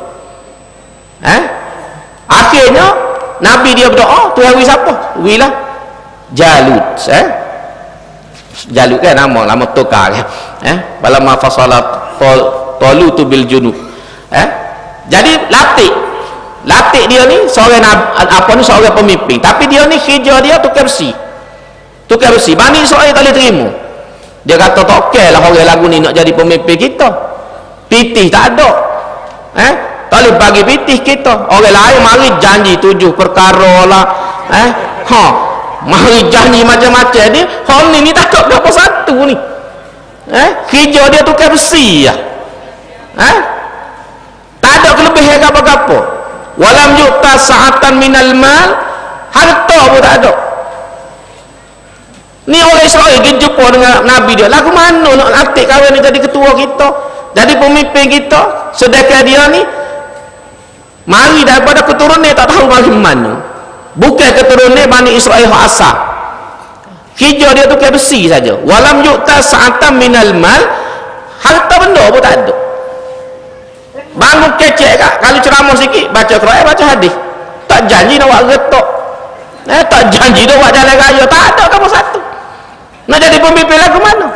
Speaker 2: Eh? Akhirnya nabi dia berdoa, Tuhan wi siapa? Wilah Jalut. Eh? Jalut kan nama nama tukar kan. Eh? Balamma fasalat Talut bil junub. Eh? Jadi latih latih dia ni seorang apa ni seorang pemimpin, tapi dia ni kerja dia tukar besi. Tukar besi. Bani Israel tak boleh terima. Dia kata tak okey lah orang lagu ni nak jadi pemimpin kita. Pitih tak ada. Eh? Tak boleh bagi pitih kita. Orang lain mari janji tujuh perkara lah. Eh? Ha. Mari janji macam-macam ni. Hal ni ni tak ada berapa satu ni. Eh? Kerja dia tukar besi lah. Eh? Tak ada kelebihan apa-apa. Walam yu'ta sa'atan minal mal, harta pun tak ada. Ni orang Israel dia jumpa dengan nabi dia. Lagu mana nak latih kawan ni jadi ketua kita, jadi pemimpin kita, sedekah dia ni mari daripada keturunan tak tahu mari mana. Bukan keturunan Bani Israel hak asal. Kerja dia tu kayak besi saja. Walam yu'ta sa'atan minal mal, harta benda pun tak ada. Bangun kecek kak, kalau ceramah sikit baca Quran, baca hadis, tak janji nak buat getok, eh, tak janji nak buat jalan raya, tak ada kamu satu. Nak jadi pemimpin lagu mana?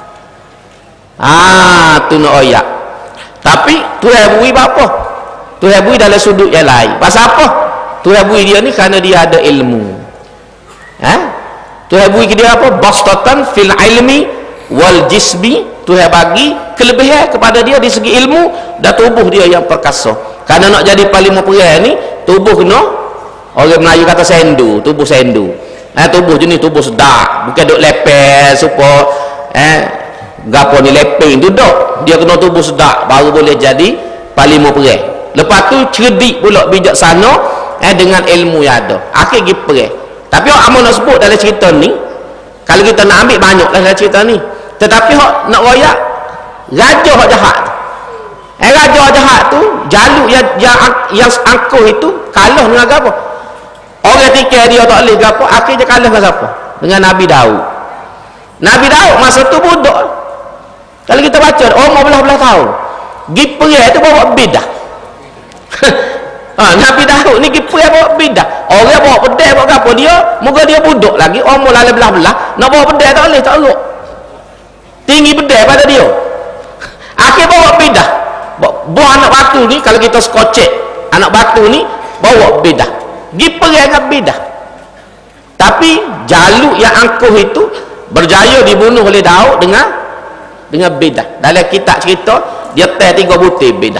Speaker 2: Ah, tu nak oyak. Tapi Tuhan bui apa? Tuhan bui dalam sudut yang lain. Pasal apa? Tuhan bui dia ni kerana dia ada ilmu. Eh? Tuhan bui dia apa? Bastatan fil ilmi wal jismi. Tuhan bagi kelebihan kepada dia di segi ilmu dan tubuh dia yang perkasa. Kerana nak jadi paling perang ni, tubuh kena, orang Melayu kata sendu, tubuh sendu. Eh, tubuh jenis tubuh sedap, bukan duk lepel supaya eh gapo ni leping tu dok. Dia kena tubuh sedap baru boleh jadi paling perang. Lepas tu cerdik pula bijaksana eh dengan ilmu yang ada. Akhir pergi perang. Tapi hak amun nak sebut dalam cerita ni, kalau kita nak ambil banyaklah dalam cerita ni. Tetapi hak nak royak raja hak jahat. Eh raja jahat tu, Jalut yang yang, yang angkuh itu kalah dengan apa? Orang tikai dia tak boleh gapo, akhirnya kalah dengan siapa? Dengan Nabi Daud. Nabi Daud masa tu budak. Kalau kita baca umur belah-belah tahun. Gi perang tu bawa bidah. Ha, Nabi Daud ni gi perang bawa bidah. Orang bawa pedang bawa gapo dia, muka dia budak lagi, umur lalu belah-belah, nak bawa pedang tak boleh, tak urut. Tinggi pedang pada dia. Akhir bawa bidah. Buah anak batu ni kalau kita skocek anak batu ni bawa bedah, pergi perang dengan bedah. Tapi Jalut yang angkuh itu berjaya dibunuh oleh Daud dengan dengan bedah. Dalam kitab cerita dia teh tiga butir bedah.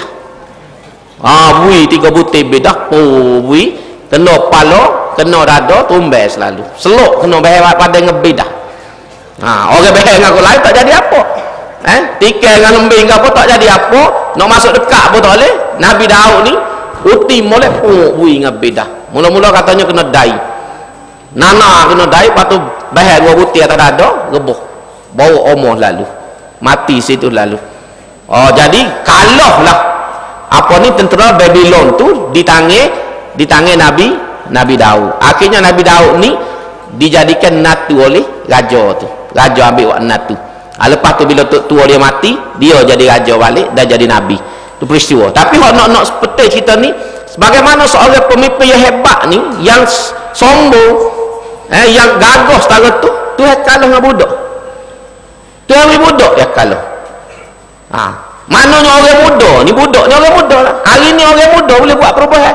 Speaker 2: Ah, bui tiga butir bedah, oh bui kena kepala, kena dada, tumbal selalu. Selok kena behar pada dengan bedah. Ha, orang behar dengan aku lain tak jadi apa. Eh, tikai dengan lembing apa tak jadi apa. Nak masuk dekat pun tak boleh. Nabi Daud ni uti molek oh bui dengan bedah. Mula-mula katanya kena dai. Nana kena dai, lepas tu behar dua butir atas dada, rebuh. Bawa omah lalu. Mati situ lalu. Oh, jadi kalah lah apa ni tentera Babylon tu di tangan di tangan Nabi Nabi Daud. Akhirnya Nabi Daud ni dijadikan natu oleh raja tu. Raja ambil wak natu. Ha, lepas tu bila tua dia mati, dia jadi raja balik dan jadi nabi. Tu peristiwa. Tapi hak nak nak seperti kita ni, bagaimana seorang pemimpin yang hebat ni, yang sombong, eh, yang gagah setara tu, tu yang kalah dengan budak. Tu yang budak yang kalah. Ha, mananya orang muda ni, budak ni orang muda lah. Hari ni orang muda boleh buat perubahan.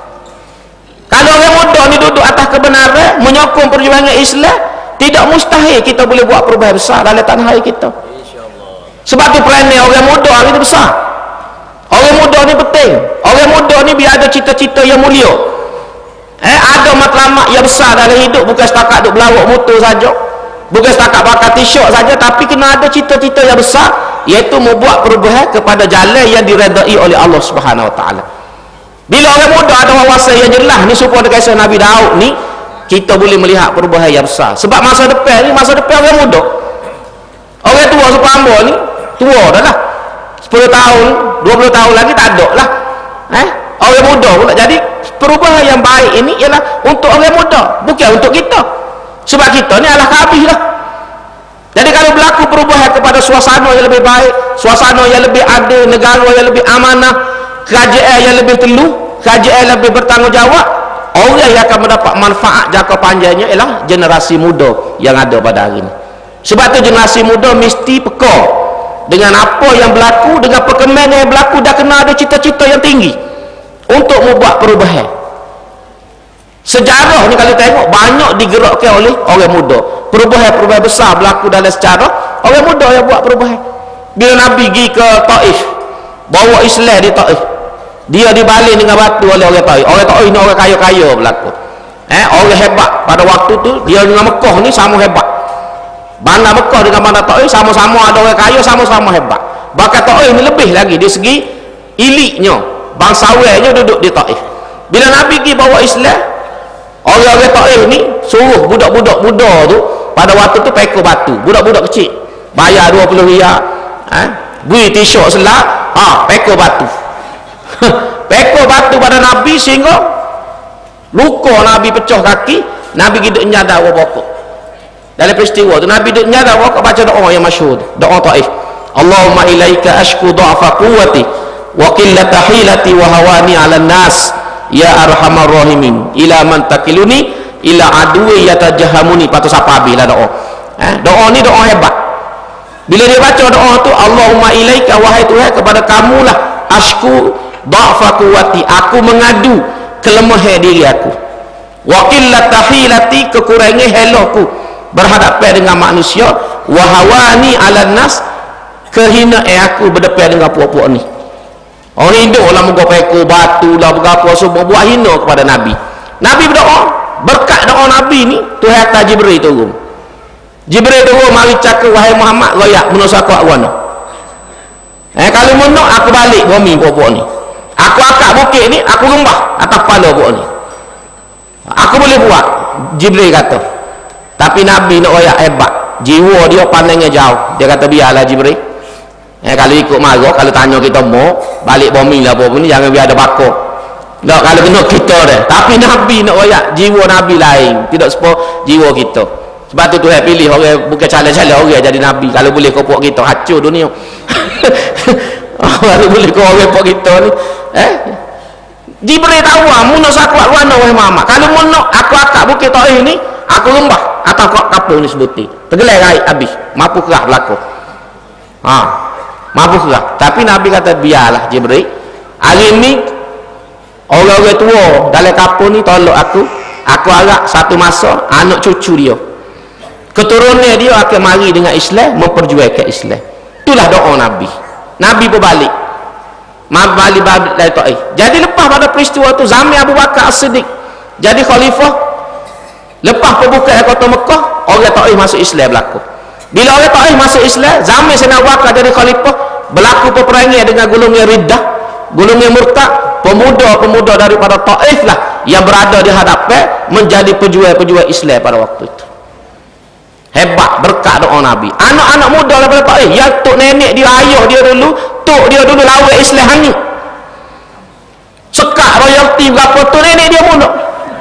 Speaker 2: Kalau orang muda ni duduk atas kebenaran, menyokong perjuangan Islam, tidak mustahil kita boleh buat perubahan besar dalam tanah air kita. Sebab tu peranan orang muda hari ni besar. Orang muda ni penting. Orang muda ni biar ada cita-cita yang mulia. Eh, ada matlamat yang besar dalam hidup, bukan setakat duk belawak motor saja, bukan setakat pakai t-shirt saja, tapi kena ada cita-cita yang besar, iaitu membuat perubahan kepada jalan yang diredai oleh Allah Subhanahu Wa Taala. Bila orang muda ada wawasan yang jelas ni, supaya ada kisah Nabi Daud ni, kita boleh melihat perubahan yang besar. Sebab masa depan ni, masa depan orang muda. Orang tua sepamba ni tua dah lah, sepuluh tahun, dua puluh tahun lagi tak ada lah. Eh? Orang muda pula. Jadi perubahan yang baik ini ialah untuk orang muda, bukan untuk kita. Sebab kita ni adalah kabih lah. Jadi kalau berlaku perubahan kepada suasana yang lebih baik, suasana yang lebih adil, negara yang lebih amanah, kerajaan yang lebih teluh, kerajaan yang lebih bertanggungjawab, orang yang akan mendapat manfaat jangka panjangnya ialah generasi muda yang ada pada hari ini. Sebab tu generasi muda mesti peka dengan apa yang berlaku, dengan perkembangan yang berlaku, dah kena ada cita-cita yang tinggi untuk membuat perubahan. Sejarah ni kalau tengok banyak digerakkan oleh orang muda. Perubahan-perubahan besar berlaku dalam sejarah, orang muda yang buat perubahan. Bila Nabi pergi ke Taif, bawa Islam di Taif, dia dibaling dengan batu oleh orang Taif. Orang Taif ni orang kaya-kaya berlaku. Eh, orang hebat pada waktu tu, dia dengan Mekah ni sama hebat. Bandar Mekah dengan bandar Taif sama-sama ada orang kaya, sama-sama hebat. Bahkan Taif ni lebih lagi dari segi elitnya, bangsawannya duduk di Taif. Bila Nabi pergi bawa Islam, orang-orang Taif ni suruh budak-budak muda tu pada waktu tu pekor batu, budak-budak kecil bayar dua puluh riyal, eh, beri t-shirt selak, ha, pekor batu. Pekor batu pada Nabi sehingga luka Nabi, pecah kaki. Nabi hidup nyadar apa-apa. Dalam peristiwa tu Nabi hidup nyadar apa, baca doa yang masyhur, doa Taif. Allahumma ilaika ashku dha'fa quwwati wa qillata hilati wa hawani 'alan nas ya arhamar rahimin ila man takiluni ila adui yatajahamuni. Patut siapa habislah doa. Eh, doa ni doa hebat. Bila dia baca doa tu, Allahumma ilaika, wahai Tuhan, kepada kamulah ashku dha'fa quwwati, aku mengadu kelemahan diri aku, wa qillata hilati, kekurangan helaku berhadapan dengan manusia, wa hawani 'alan nas, kehinaan aku berdepan dengan puak-puak ni. Orang hidup lah muka pekor batu lah berapa semua buat hina kepada Nabi. Nabi berdoa, berkat doa Nabi ni Tuhan hantar Jibril turun. Jibril turun mari cakap, wahai Muhammad, royak menusa aku awan. Eh, kalau menuk aku balik bumi puak-puak ni. Aku akak bukit ni, aku rembah atas kepala puak ni. Aku boleh buat, Jibril kata. Tapi Nabi nak royak hebat. Jiwa dia pandangnya jauh. Dia kata biarlah Jibril. Eh, kalau ikut marah, kalau tanya kita mau balik bumi lah apa pun ni, jangan biar ada bakar. Tak, kalau kena kita dah. Tapi Nabi nak royak, jiwa Nabi lain, tidak sepa jiwa kita. Sebab tu Tuhan pilih orang bukan calon-calon orang jadi Nabi. Kalau boleh kau puak kita, hancur dunia. Kalau boleh kau orang puak kita ni, eh, Jibril tahu ah, munah sakuat wana wahai Muhammad. Kalau munah aku akak bukit Taif ni, aku rembah atau kau kapung ni sebuti. Tergelai raih habis, mampu kerah berlaku. Ha. Mampu kerah. Tapi Nabi kata biarlah Jibril, hari ni orang-orang tua dalam kampung ni tolak aku, aku harap satu masa anak cucu dia, keturunan dia akan mari dengan Islam, memperjuangkan Islam. Itulah doa Nabi. Nabi pun balik balik balik dari Taif. Jadi lepas pada peristiwa tu, zaman Abu Bakar As-Siddiq jadi khalifah, lepas pembukaan kota Mekah, orang Taif masuk Islam berlaku. Bila orang Taif masuk Islam, zaman Sayyidina Abu Bakar jadi khalifah, berlaku peperangan dengan golongan riddah, golongan murtad. Pemuda-pemuda daripada Taif lah yang berada di hadapan menjadi pejuang-pejuang Islam pada waktu itu. Hebat berkat doa Nabi. Anak-anak muda daripada Taif, yang tok nenek dia, ayah dia dulu, tok dia dulu lawan Islam hangit. Sekat royalty berapa, tok nenek dia pun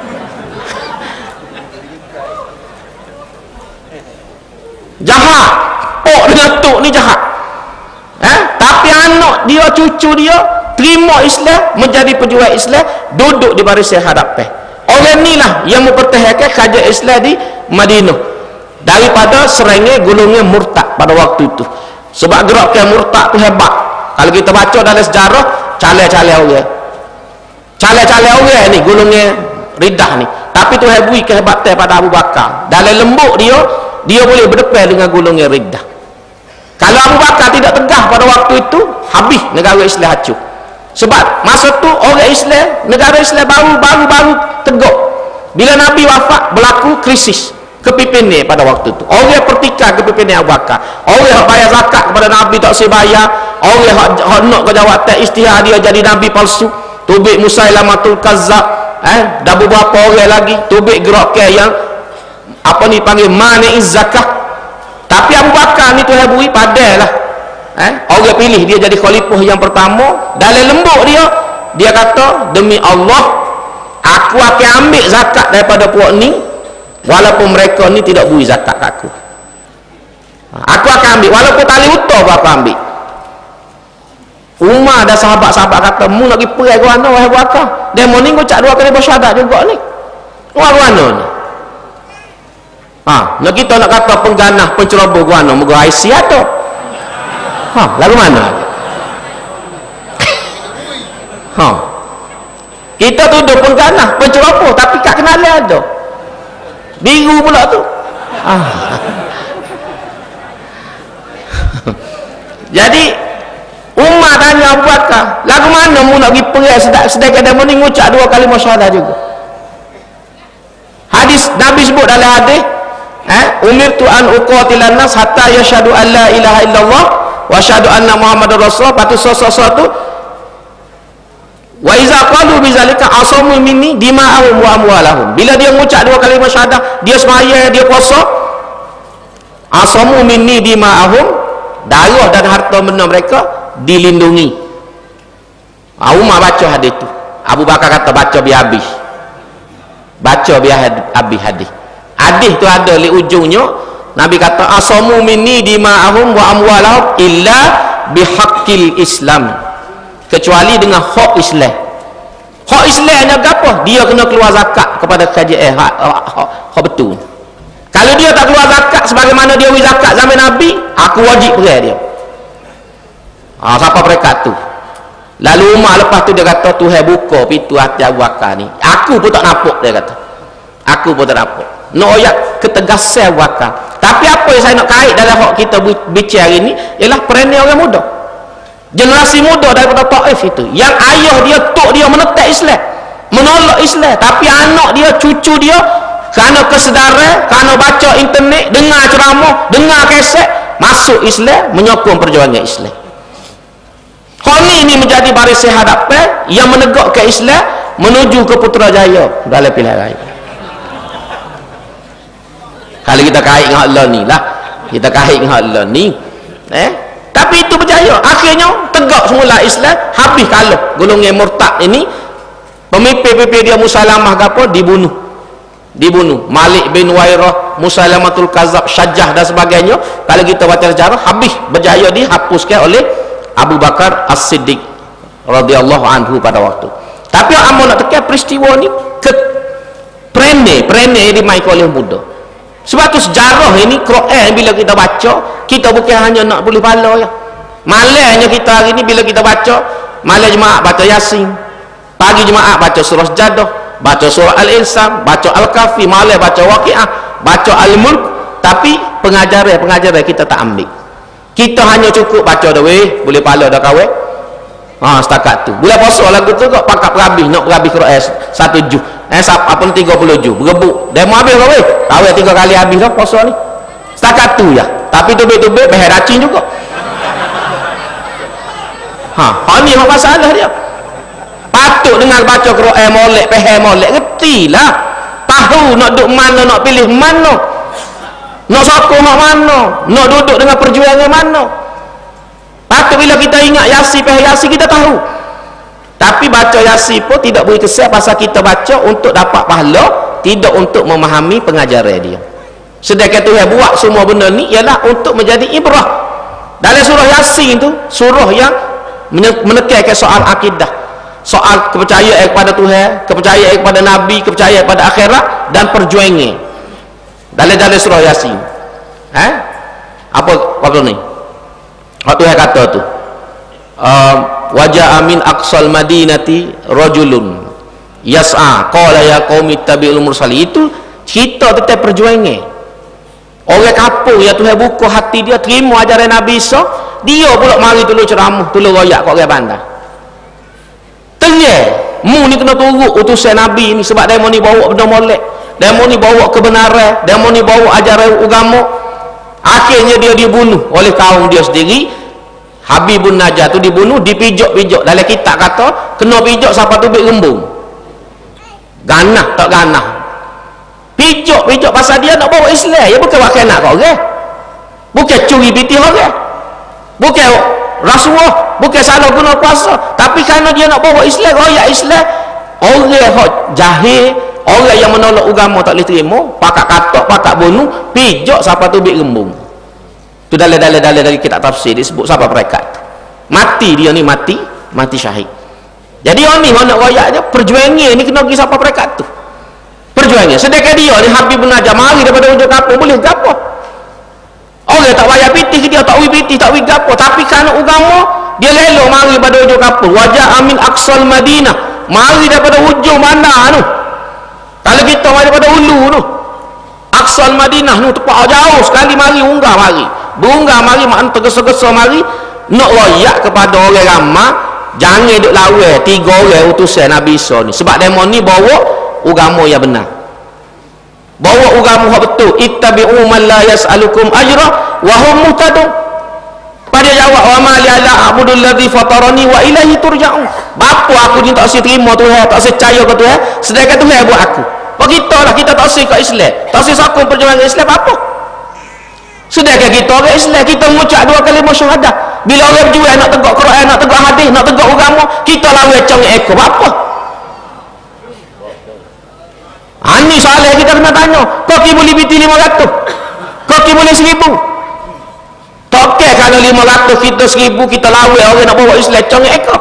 Speaker 2: jahat. Pok dengan tok ni jahat. Eh? Tapi anak dia, cucu dia terima Islam, menjadi pejuang Islam, duduk di barisan hadapan. Orang ni lah yang mempertahankan kerajaan Islam di Madinah daripada serangan golongan murtad pada waktu itu. Sebab gerakan murtad tu hebat. Kalau kita baca dalam sejarah, calai-calai orang, calai-calai orang ni golongan riddah ni. Tapi tu hebui kehebatan pada Abu Bakar. Dalam lembut dia, dia boleh berdepan dengan golongan riddah. Kalau Abu Bakar tidak tegah pada waktu itu, habis negara Islam hancur. Sebab masa tu orang Islam, negara Islam baru-baru-baru tegak. Bila Nabi wafat, berlaku krisis kepimpinan pada waktu tu. Orang pertikaian kepimpinan Abu Bakar. Orang yang bayar zakat kepada Nabi tak usah bayar. Orang yang nak ke jawatan istihad dia jadi Nabi palsu. Tubik Musailamatul Kazzab. Eh, dah beberapa orang lagi. Tubik gerakan yang apa ni panggil mani'iz zakah. Tapi Abu Bakar ni tu habui padahlah. Eh, orang pilih dia jadi khalifah yang pertama. Dalam lembut dia, dia kata, demi Allah, aku akan ambil zakat daripada puak ni, walaupun mereka ni tidak beri zakat kat aku. Aku akan ambil, walaupun tali utuh aku ambil. Umar dan sahabat-sahabat kata, mu nak pergi perang ke mana wahai Abu Bakar? Demo ni ngocak dua kali bersyahadat juga ni. Wah ke mana ni? Ha, nak kita nak kata pengganah, penceroboh ke mana? Moga I C atau? Ha, lagu mana? Ha. Kita tuduh pengganah, penceroboh, tapi kat kenalan ada. Biru pula tu. Ha. Jadi Umar tanya Abu Bakar, lagu mana mu nak pergi perang sedangkan dia ni ngucap dua kali syahadat juga. Hadis Nabi sebut dalam hadis, eh, umirtu an uqatilan nas hatta yashhadu an la ilaha illallah wa asyhadu anna muhammadar rasulullah. Patu sesuatu wa iza qalu bizalika asamu minni dima'ahum wa amwalahum. Bila dia mengucap dua kali syahadah, dia sembahyang, dia puasa, asamu minni dima'ahum, darah dan harta benda mereka dilindungi. Umar baca hadis tu. Abu Bakar kata baca biar habis. Baca biar habis hadis. Hadis tu ada di ujungnya Nabi kata asamu minni dima'ahum wa amwalahum illa bihaqqil Islam, kecuali dengan hak Islam. Hak Islamnya apa? Dia kena keluar zakat kepada kerajaan, hak, hak, hak, hak betul. Kalau dia tak keluar zakat sebagaimana dia beri zakat zaman Nabi, aku wajib perang dia. Ha, siapa perekat tu? Lalu Umar lepas tu dia kata, Tuhan buka pintu hati Abu Bakar ni. Aku pun tak nampak, dia kata. Aku pun tak nampak. Nak ayat ketegasan Abu Bakar. Tapi apa yang saya nak kait dalam hak kita bicara hari ni ialah perangai orang muda, generasi muda daripada Taif itu, yang ayah dia, tok dia menentang Islam, menolak Islam, tapi anak dia, cucu dia kerana kesedaran, kerana baca internet, dengar ceramah, dengar kaset, masuk Islam, menyokong perjuangan Islam. Hal ini menjadi barisan hadapan yang menegakkan Islam menuju ke Putrajaya dalam pilihan raya. Kalau kita kait dengan Allah ni lah, kita kait dengan Allah ni, eh, tapi itu berjaya. Akhirnya tegak semula Islam, habis kalah golongan murtad ini. Pemimpin-pemimpin dia Musailamah ke apa dibunuh, dibunuh. Malik bin Wairah, Musailamatul Kazzab, Syajjah dan sebagainya. Kalau kita baca sejarah, habis berjaya dihapuskan oleh Abu Bakar As-Siddiq radhiyallahu anhu pada waktu. Tapi amun nak tekan peristiwa ni ke prene prene yang dimainkan oleh muda. Sebab tu sejarah ini Quran bila kita baca, kita bukan hanya nak boleh pala ya. Malangnya kita hari ni bila kita baca, malam jemaah baca Yasin, Pagi Jumaat baca surah Jadah, baca surah Al-Insan, baca Al-Kahfi, malam baca Waqiah, baca Al-Mulk. Tapi pengajaran-pengajaran kita tak ambil. Kita hanya cukup baca dah weh, boleh pala dah kawin. Ha, setakat tu. Boleh puasa lagu tu kok pakat berhabis, nak berhabis Quran satu juz. Eh apa pun tiga puluh juz. Berebut. Demo habis kau weh. Kawin tiga kali habis dah puasa ni. Setakat tu ya. Tapi tubik-tubik behar racin juga. Ha, hal ni hak masalah dia. Patut dengan baca Quran molek, pehar molek, retilah. Tahu nak duduk mana, nak pilih mana. Nak sokong mak mana, nak duduk dengan perjuangan mana. Patut bila kita ingat Yasin, pehar Yasin kita tahu. Tapi baca Yasin pun tidak boleh kesal pasal kita baca untuk dapat pahala, tidak untuk memahami pengajaran dia. Sedangkan Tuhan buat semua benda ni ialah untuk menjadi ibrah. Dalam surah Yasin tu, surah yang menekankan soal akidah, soal kepercayaan kepada Tuhan, kepercayaan kepada Nabi, kepercayaan kepada akhirat dan perjuangan. Dalam-dalam surah Yasin. Eh? Apa apa ni? Apa Tuhan kata tu? Um, wajah amin aqsal madinati rajulun yas'a qala ya qaumi tabi'ul mursalin. Itu kita tetap perjuangan. Orang kapung ya Tuhan buka hati dia terima ajaran Nabi Isa, dia pula mari tolong ceramah, tolong royak kat orang bandar. Terang, mu ni kena turut utusan Nabi ni sebab demo ni bawa benda molek, demo ni bawa kebenaran, demo ni bawa ajaran agama. Akhirnya dia dibunuh oleh kaum dia sendiri. Habibun Najah tu dibunuh, dipijak-pijak. Dalam kitab kata kena pijak sampai tubik rembung. Ganah tak ganah. Pijak-pijak pasal dia nak bawa Islam. Ya bukan wakil nak kau orang. Bukan curi piti orang. Bukan rasuah, bukan salah guna kuasa. Tapi kerana dia nak bawa Islam, royak Islam, orang hak jahil, orang yang menolak agama tak boleh terima, pakak katak, pakak bunuh, pijak sampai tubik rembung. Tu dalil-dalil-dalil dari kitab tafsir disebut siapa perekat. Mati dia ni mati, mati syahid. Jadi orang ni orang nak royak je, perjuangan ni kena pergi siapa perekat tu. Perjuangan. Sedangkan dia ni Habib bin Najah mari daripada hujung kapung boleh gapo. Orang tak payah pitih ke dia, tak wi pitih, tak wi gapo, tapi kerana agama dia lelo mari daripada hujung kapung. Wajah amin aqsal Madinah. Mari daripada hujung mana tu? Kalau kita mari daripada hulu tu. Aqsal Madinah tu tepat jauh sekali mari unggah mari. Bunga mari mak tergesa-gesa mari nak royak kepada orang ramai, jangan duk lawan tiga orang utusan Nabi Isa ni. Sebab demo ni bawa agama yang benar. Bawa agama yang betul. Ittabi'u man la yas'alukum ajra wa hum muhtadun. Pada jawab wa ma li ala a'budul ladzi fatarani wa ilaihi turja'un. Bapa aku ni tak si terima Tuhan, tak si percaya ke Tuhan, sedangkan Tuhan buat aku. Begitu lah kita tak si kat Islam. Tak si sokong perjuangan Islam apa? Sedangkan kita orang Islam, kita mengucap dua kalimah syahadah. Bila orang berjuang nak tegak Quran, nak tegak hadis, nak tegak agama, kita lawan congek ekor apa? Ha ni soalan kita kena tanya. Kau ki boleh biti lima ratus? Kau ki boleh seribu? Tak kira kalau lima ratus kita seribu kita lawan orang nak bawa Islam congek ekor.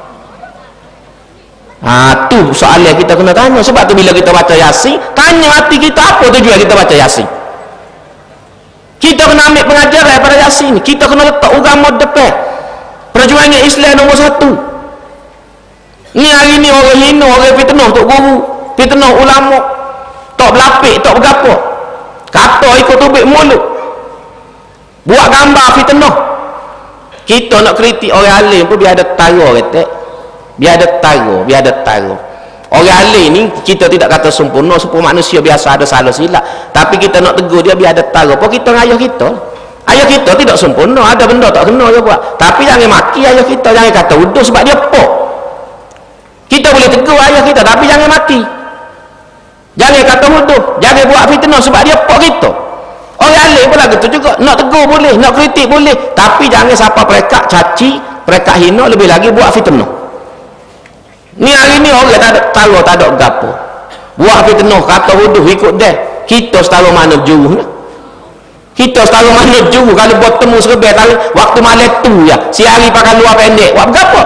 Speaker 2: Ha tu soalan kita kena tanya. Sebab tu bila kita baca Yasin, tanya hati kita apa tujuan kita baca Yasin. Kita kena ambil pengajaran daripada Yasin. Kita kena letak agama depan. Perjuangan Islam nombor satu. Ni hari ni orang hina, orang fitnah tok guru, fitnah ulama, tak berlapik, tak bergapo. Kata ikut tubik mulut. Buat gambar fitnah. Kita nak kritik orang alim pun biar ada tara kata. Biar ada tara, biar ada tara. Orang alim ni kita tidak kata sempurna, sempurna manusia biasa ada salah silap. Tapi kita nak tegur dia biar ada tara. Apa kita dengan ayah kita? Ayah kita tidak sempurna, ada benda tak kena dia buat. Tapi jangan maki ayah kita, jangan kata uduh sebab dia pok. Kita boleh tegur ayah kita tapi jangan maki. Jangan kata uduh, jangan buat fitnah sebab dia pok kita. Orang alim pun lagu tu juga, nak tegur boleh, nak kritik boleh, tapi jangan siapa perekat caci, perekat hina, lebih lagi buat fitnah. Ni hari ni orang tak ada tahu, tak ada gapo. Buat fitnah, kata huduh ikut dia. Kita setaruh mana juruhnya? Kita setaruh mana juruh kalau buat temu serbai taruh waktu malam tu ya. Si hari pakai luar pendek. Buat gapo?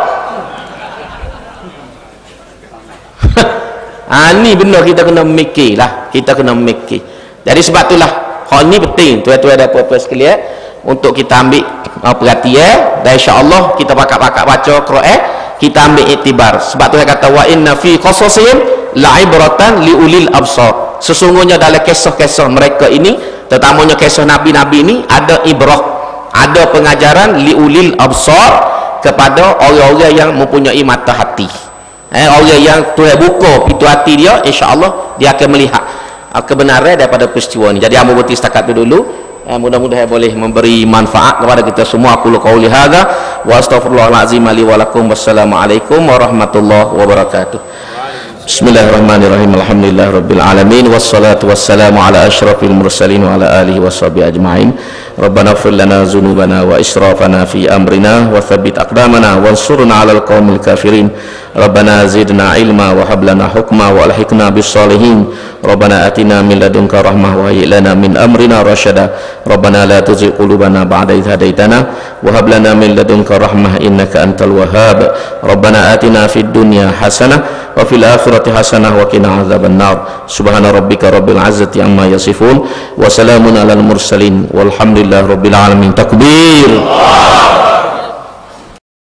Speaker 2: Ha ni benda kita kena mikirlah. Kita kena mikir. Jadi sebab itulah hal ni penting tuan-tuan dan puan-puan sekalian untuk kita ambil uh, perhatian dan insya-Allah kita pakak-pakak baca Quran kita ambil iktibar. Sebab tu saya kata wa inna fi qasasihim la'ibratan liulil absar. Sesungguhnya dalam kisah-kisah mereka ini, terutamanya kisah nabi-nabi ini, ada ibrah, ada pengajaran liulil absar, kepada orang-orang yang mempunyai mata hati. Eh, orang yang Tuhan buka pintu hati dia, insya-Allah dia akan melihat uh, kebenaran daripada peristiwa ini. Jadi hamba berhenti setakat itu dulu. Eh, mudah-mudahan boleh memberi manfaat kepada kita semua. Aku qauli hadza wa astaghfirullahalazim li wa lakum. Wassalamualaikum warahmatullahi wabarakatuh. Bismillahirrahmanirrahim. Alhamdulillahirabbil alamin wassalatu wassalamu ala asyrafil mursalin wa ala alihi washabihi ajmain. Rabbana ighfir lana dzunubana wa israfana fi amrina wa tsabbit aqdamana wansurna 'alal qaumil kafirin. Rabbana zidna ilma wa hab lana hukma wa alhiqna bis salihin. Rabbana atina min ladunka rahmah wa hayyi lana min amrina rasyada. Rabbana la tuzigh qulubana ba'da idh hadaitana wa hab lana min ladunka rahmah innaka antal wahhab. Rabbana atina fid dunya hasanah wa fil akhirati hasanah wa qina adzabannar. Subhana rabbika rabbil izzati amma yasifun wa salamun alal mursalin walhamdulillahi rabbil alamin. Takbir.